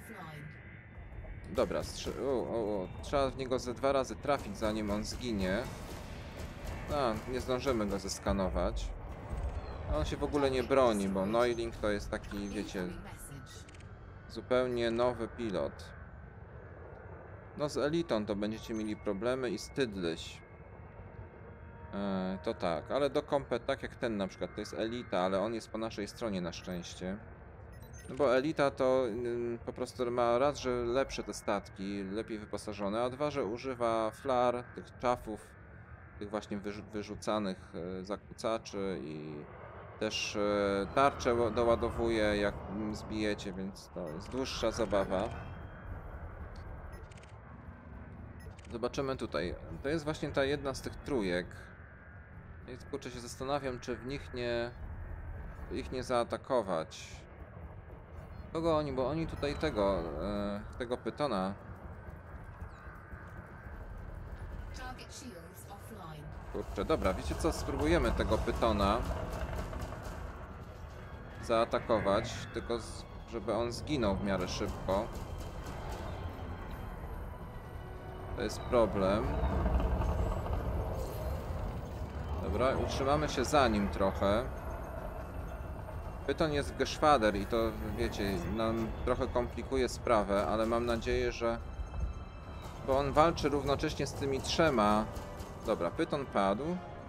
Dobra, o, o, o. Trzeba w niego ze dwa razy trafić, zanim on zginie. A, nie zdążymy go zeskanować. On się w ogóle nie broni, bo Noiling to jest taki, wiecie, zupełnie nowy pilot. No z Elitą to będziecie mieli problemy i z Tydliś. Eee, to tak, ale do kompet, tak jak ten na przykład, to jest Elita, ale on jest po naszej stronie na szczęście. No bo Elita to yy, po prostu ma raz, że lepsze te statki, lepiej wyposażone, a dwa, że używa flar, tych czafów tych właśnie wyrzu wyrzucanych e, zakłócaczy i też e, tarczę ło- doładowuje, jak mm, zbijecie, więc to jest dłuższa zabawa. Zobaczymy tutaj. To jest właśnie ta jedna z tych trójek. I kurczę, się zastanawiam, czy w nich nie... ich nie zaatakować. Kogo oni? Bo oni tutaj tego... E, tego pytona... Target shields offline. Kurczę, dobra, wiecie co? Spróbujemy tego pytona zaatakować, tylko z, żeby on zginął w miarę szybko. To jest problem. Dobra, utrzymamy się za nim trochę. Pyton jest Geschwader i to, wiecie, nam trochę komplikuje sprawę, ale mam nadzieję, że... Bo on walczy równocześnie z tymi trzema. Dobra, Pyton padł.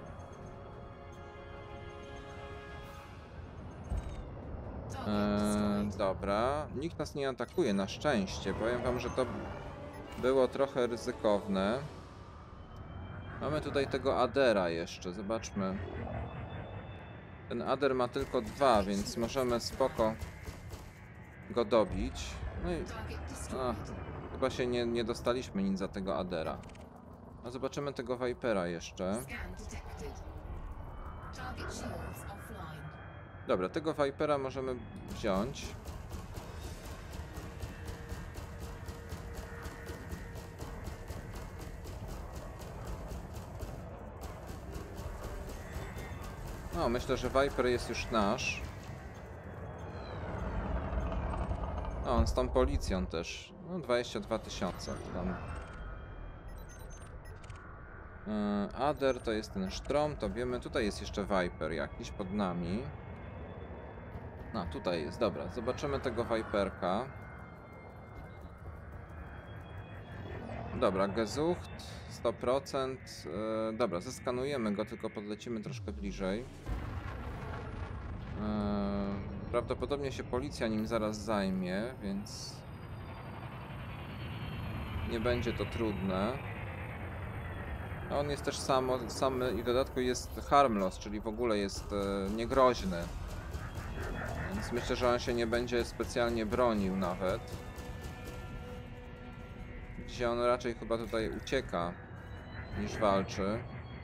Eee, dobra, nikt nas nie atakuje, na szczęście. Powiem wam, że to było trochę ryzykowne. Mamy tutaj tego Adera jeszcze, zobaczmy. Ten Ader ma tylko dwa, więc możemy spoko go dobić. No i... A, chyba się nie, nie dostaliśmy nic za tego Adera. A zobaczymy tego Vipera jeszcze. Dobra, tego Vipera możemy wziąć. No, myślę, że Viper jest już nasz. No, on z tą policją też. No, dwadzieścia dwa tysiące. Tam. Yy, Ader to jest ten Strom, to wiemy. Tutaj jest jeszcze Viper jakiś pod nami. No, tutaj jest, dobra. Zobaczymy tego Viperka. Dobra, Gesucht sto procent. Yy, dobra, zeskanujemy go, tylko podlecimy troszkę bliżej. Yy, prawdopodobnie się policja nim zaraz zajmie, więc nie będzie to trudne. A on jest też sam, sam i w dodatku jest harmless, czyli w ogóle jest e, niegroźny. Więc myślę, że on się nie będzie specjalnie bronił nawet. Dzisiaj on raczej chyba tutaj ucieka niż walczy.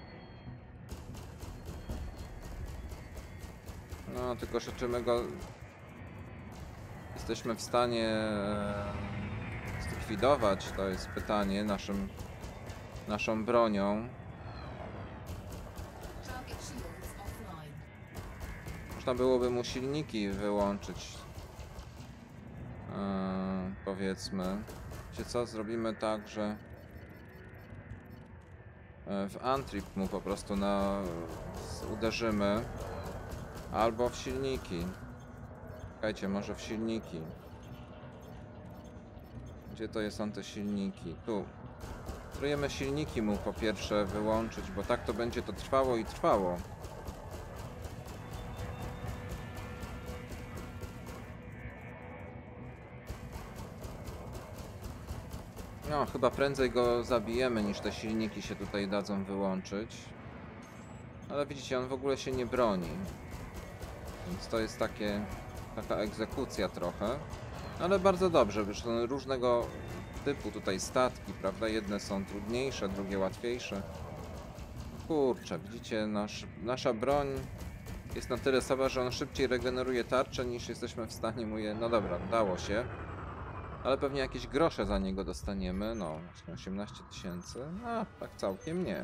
No, tylko że czy my go jesteśmy w stanie e, zlikwidować, to jest pytanie naszym, naszą bronią. Można byłoby mu silniki wyłączyć. Yy, powiedzmy. Wiecie co? Zrobimy tak, że w Antrip mu po prostu na... uderzymy. Albo w silniki. Czekajcie, może w silniki. Gdzie to są te silniki? Tu. Spróbujemy silniki mu po pierwsze wyłączyć, bo tak to będzie to trwało i trwało. No, chyba prędzej go zabijemy, niż te silniki się tutaj dadzą wyłączyć. Ale widzicie, on w ogóle się nie broni. Więc to jest takie... taka egzekucja trochę. Ale bardzo dobrze, bo są różnego typu tutaj statki, prawda? Jedne są trudniejsze, drugie łatwiejsze. Kurczę, widzicie, nasz, nasza broń jest na tyle słaba, że on szybciej regeneruje tarczę, niż jesteśmy w stanie mu je... No dobra, dało się. Ale pewnie jakieś grosze za niego dostaniemy. No, właśnie osiemnaście tysięcy. A, tak całkiem nie.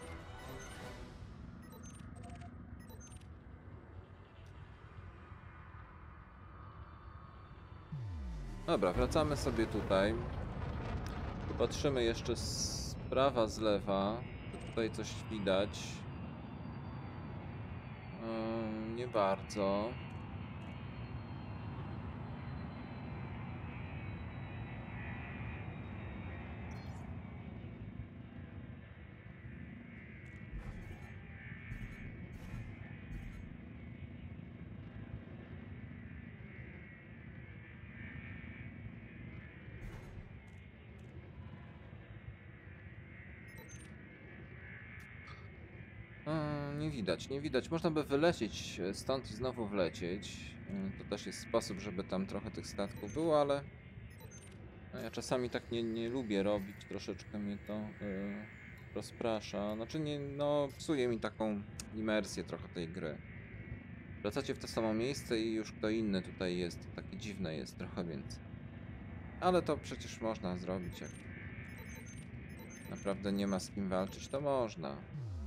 Dobra, wracamy sobie tutaj. Popatrzymy jeszcze z prawa, z lewa. Czy tutaj coś widać? Yy, nie bardzo. nie widać, nie widać. Można by wylecieć stąd i znowu wlecieć. To też jest sposób, żeby tam trochę tych statków było, ale no ja czasami tak nie, nie lubię robić. Troszeczkę mnie to yy, rozprasza. Znaczy nie, no psuje mi taką imersję trochę tej gry. Wracacie w to samo miejsce i już kto inny tutaj jest. Takie dziwne jest trochę, więc... Ale to przecież można zrobić, jak naprawdę nie ma z kim walczyć, to można.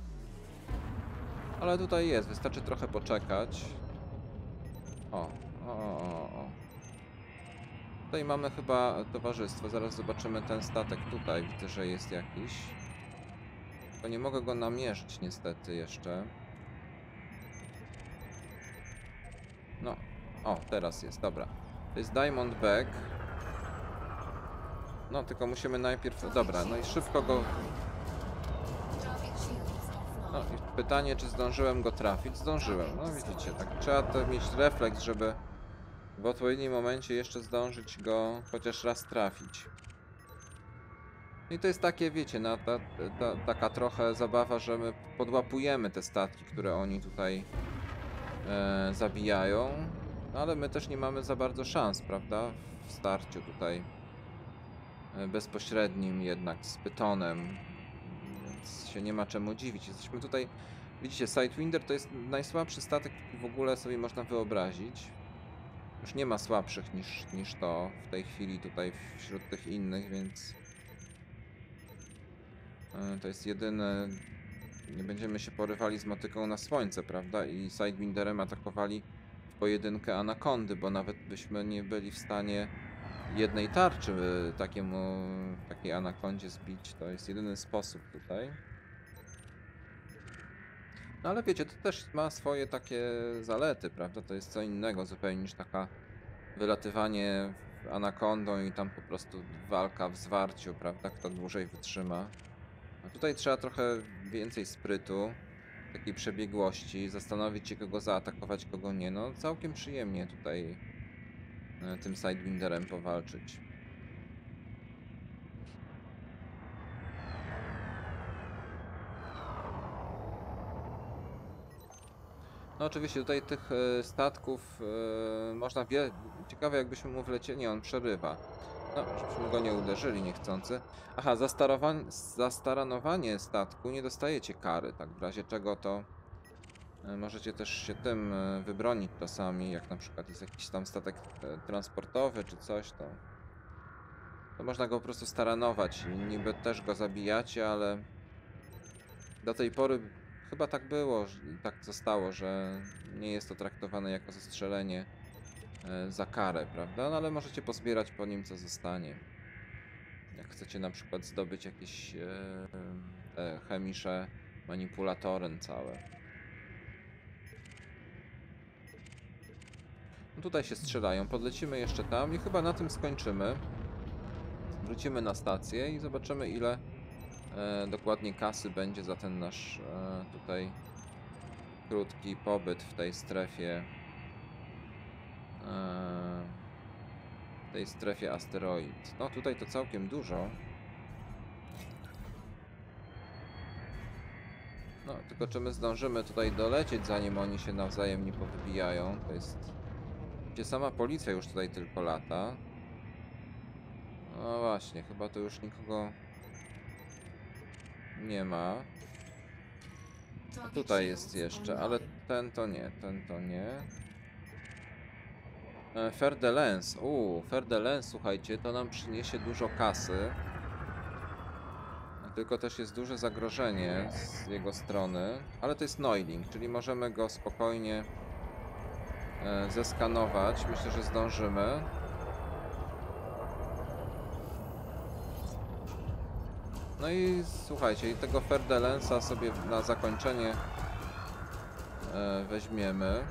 Ale tutaj jest, wystarczy trochę poczekać. O, o, o, o. Tutaj mamy chyba towarzystwo, zaraz zobaczymy ten statek tutaj, widzę, że jest jakiś. Tylko nie mogę go namierzyć niestety jeszcze. No, o, teraz jest, dobra. To jest Diamondback. No, tylko musimy najpierw... Dobra, no i szybko go... No i pytanie, czy zdążyłem go trafić? Zdążyłem, no widzicie, tak trzeba to mieć refleks, żeby w odpowiednim momencie jeszcze zdążyć go chociaż raz trafić. I to jest takie, wiecie, no, ta, ta, taka trochę zabawa, że my podłapujemy te statki, które oni tutaj e, zabijają, no, ale my też nie mamy za bardzo szans, prawda, w starciu tutaj e, bezpośrednim jednak z Pytonem. Więc się nie ma czemu dziwić. Jesteśmy tutaj, widzicie, Sidewinder to jest najsłabszy statek, jaki w ogóle sobie można wyobrazić. Już nie ma słabszych niż, niż to w tej chwili tutaj wśród tych innych, więc to jest jedyne. Nie będziemy się porywali z motyką na słońce, prawda? I Sidewinderem atakowali w pojedynkę anakondy, bo nawet byśmy nie byli w stanie jednej tarczy takiemu, takiej anakondzie zbić. To jest jedyny sposób tutaj. No ale wiecie, to też ma swoje takie zalety, prawda? To jest co innego zupełnie niż taka wylatywanie anakondą i tam po prostu walka w zwarciu, prawda? Kto dłużej wytrzyma. A tutaj trzeba trochę więcej sprytu, takiej przebiegłości, zastanowić się, kogo zaatakować, kogo nie. No całkiem przyjemnie tutaj tym Sidewinderem powalczyć. No oczywiście tutaj tych e, statków e, można wie... Ciekawe, jakbyśmy mu wlecieli, on przerywa. No, żebyśmy go nie uderzyli niechcący. Aha, zastaranowanie statku nie dostajecie kary, tak w razie czego to e, możecie też się tym e, wybronić czasami, jak na przykład jest jakiś tam statek e, transportowy czy coś, to to można go po prostu staranować i niby też go zabijacie, ale do tej pory chyba tak było, tak zostało, że nie jest to traktowane jako zastrzelenie e, za karę, prawda? No ale możecie pozbierać po nim, co zostanie. Jak chcecie na przykład zdobyć jakieś e, te chemisze manipulatory całe. No tutaj się strzelają, podlecimy jeszcze tam i chyba na tym skończymy. Wrócimy na stację i zobaczymy, ile e, dokładnie kasy będzie za ten nasz e, tutaj krótki pobyt w tej strefie e, w tej strefie asteroid. No tutaj to całkiem dużo. No tylko czy my zdążymy tutaj dolecieć, zanim oni się nawzajem nie powybijają? To jest... Gdzie sama policja już tutaj tylko lata. No właśnie, chyba tu już nikogo nie ma. A tutaj jest jeszcze, ale ten to nie, ten to nie. E, Fer de Lens, uuu, Fer de Lens, słuchajcie, to nam przyniesie dużo kasy. Tylko też jest duże zagrożenie z jego strony. Ale to jest Noiling, czyli możemy go spokojnie e, zeskanować. Myślę, że zdążymy. No i słuchajcie, i tego Fer de Lensa sobie na zakończenie e, weźmiemy.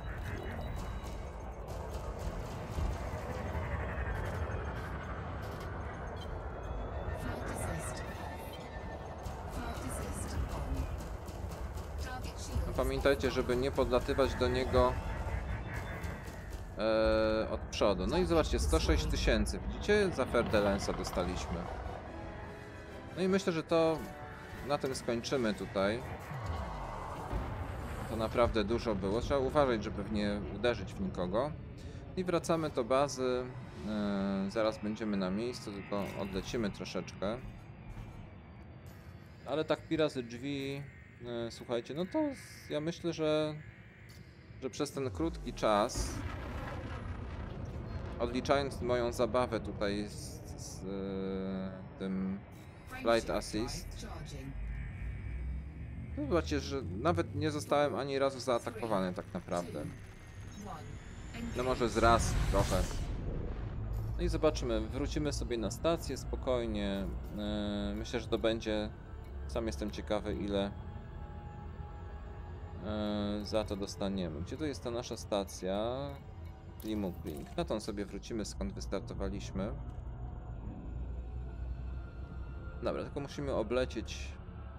No, pamiętajcie, żeby nie podlatywać do niego e, od przodu. No i zobaczcie, sto sześć tysięcy. Widzicie? Za Fer de Lensa dostaliśmy. No i myślę, że to na tym skończymy tutaj. To naprawdę dużo było. Trzeba uważać, żeby w nie uderzyć w nikogo. I wracamy do bazy. Yy, zaraz będziemy na miejscu, tylko odlecimy troszeczkę. Ale tak pi razy drzwi, yy, słuchajcie, no to z, ja myślę, że, że przez ten krótki czas, odliczając moją zabawę tutaj z, z yy, tym Flight Assist, zobaczcie, że nawet nie zostałem ani razu zaatakowany tak naprawdę. No może z raz trochę. No i zobaczymy, wrócimy sobie na stację spokojnie. Yy, myślę, że to będzie... Sam jestem ciekawy, ile yy, za to dostaniemy. Gdzie to jest ta nasza stacja? Limukling. Na tą sobie wrócimy, skąd wystartowaliśmy. Dobra, tylko musimy oblecieć.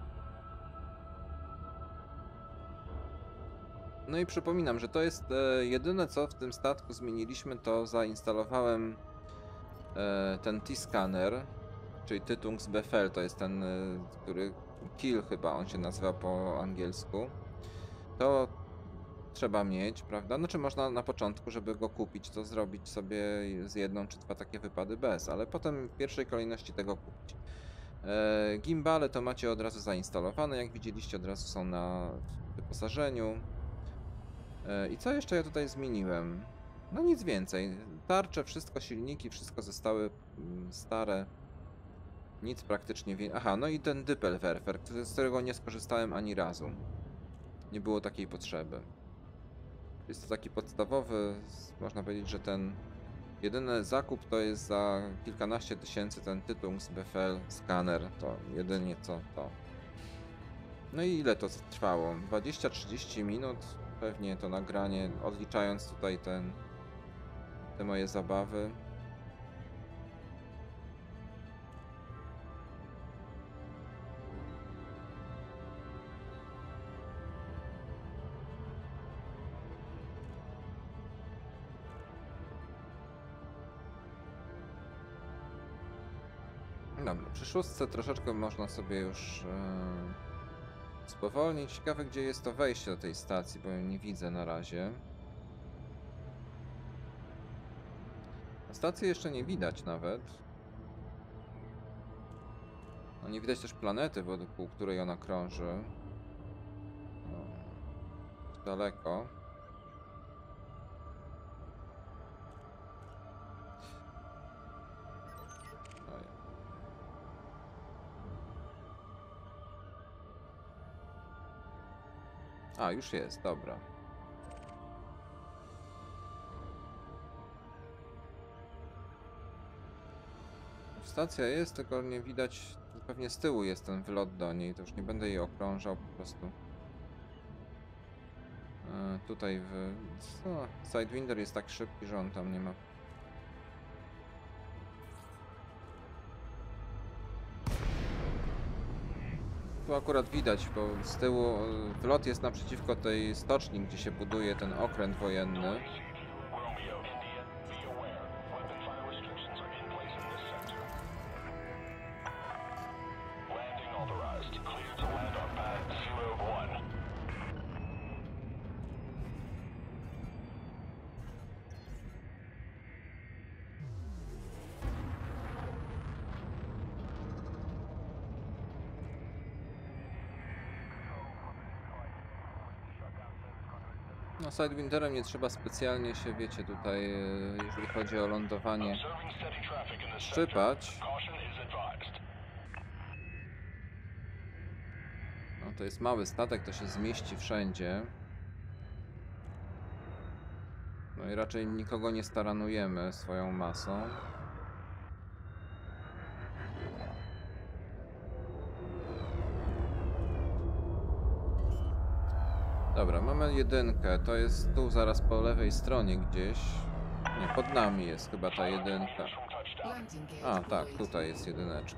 No i przypominam, że to jest e, jedyne, co w tym statku zmieniliśmy, to zainstalowałem e, ten T-scanner, czyli Tytungsbefehl, to jest ten, e, który kill chyba on się nazywa po angielsku. To trzeba mieć, prawda? Znaczy można na początku, żeby go kupić, to zrobić sobie z jedną czy dwa takie wypady bez, ale potem w pierwszej kolejności tego kupić. E, gimbale to macie od razu zainstalowane, jak widzieliście, od razu są na wyposażeniu. E, I co jeszcze ja tutaj zmieniłem? No nic więcej. Tarcze, wszystko, silniki, wszystko zostały mm, stare. Nic praktycznie więcej. Aha, no i ten Dyppelwerfer, z którego nie skorzystałem ani razu. Nie było takiej potrzeby. Jest to taki podstawowy, można powiedzieć, że ten jedyny zakup to jest za kilkanaście tysięcy ten Tytungsbefehl skaner, to jedynie co to. No i ile to trwało? dwadzieścia trzydzieści minut pewnie to nagranie, odliczając tutaj ten, te moje zabawy. Dobra, przy szóstce troszeczkę można sobie już yy, spowolnić. Ciekawe, gdzie jest to wejście do tej stacji, bo ja nie widzę na razie. A stacji jeszcze nie widać nawet. No nie widać też planety, wokół której ona krąży. No, daleko. A, już jest, dobra. Stacja jest, tylko nie widać, pewnie z tyłu jest ten wlot do niej, to już nie będę jej okrążał po prostu. E, tutaj w... No, Sidewinder jest tak szybki, że on tam nie ma... Tu akurat widać, bo z tyłu wlot jest naprzeciwko tej stoczni, gdzie się buduje ten okręt wojenny. No, Sidewinderem nie trzeba specjalnie się, wiecie, tutaj, jeżeli chodzi o lądowanie, szczypać. No, to jest mały statek, to się zmieści wszędzie. No i raczej nikogo nie staranujemy swoją masą. Dobra, mamy jedynkę, to jest tu zaraz po lewej stronie gdzieś. Nie, pod nami jest chyba ta jedynka. A, tak, tutaj jest jedyneczka.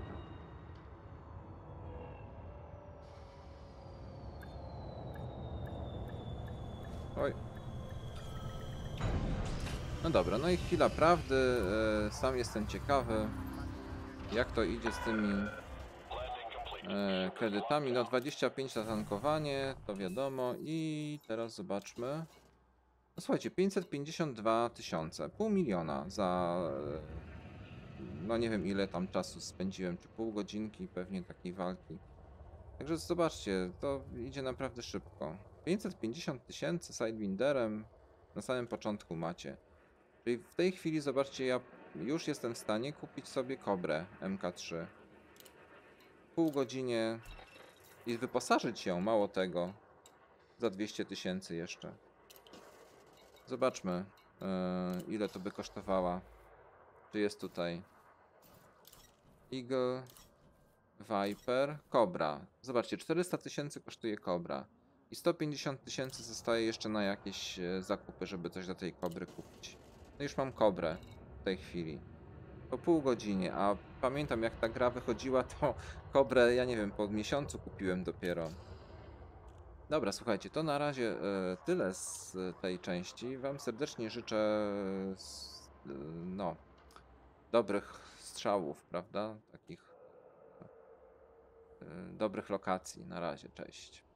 Oj. No dobra, no i chwila prawdy. Sam jestem ciekawy, jak to idzie z tymi e, kredytami. No dwadzieścia pięć na tankowanie, to wiadomo. I teraz zobaczmy. No słuchajcie, pięćset pięćdziesiąt dwa tysiące, pół miliona za... e, No nie wiem ile tam czasu spędziłem, czy pół godzinki pewnie takiej walki. Także zobaczcie, to idzie naprawdę szybko. pięćset pięćdziesiąt tysięcy Sidewinderem na samym początku macie. Czyli w tej chwili, zobaczcie, ja już jestem w stanie kupić sobie Kobrę M K trzy. Pół godzinie i wyposażyć ją, mało tego, za dwieście tysięcy jeszcze. Zobaczmy, yy, ile to by kosztowała. Czy jest tutaj Eagle, Viper, Cobra. Zobaczcie, czterysta tysięcy kosztuje Cobra. I sto pięćdziesiąt tysięcy zostaje jeszcze na jakieś e, zakupy, żeby coś do tej Kobry kupić. No już mam Kobrę w tej chwili. Po pół godzinie, a pamiętam jak ta gra wychodziła, to Kobrę, ja nie wiem, po miesiącu kupiłem dopiero. Dobra, słuchajcie, to na razie e, tyle z tej części. Wam serdecznie życzę e, s- e, no, dobrych strzałów, prawda? Takich e, dobrych lokacji. Na razie, cześć.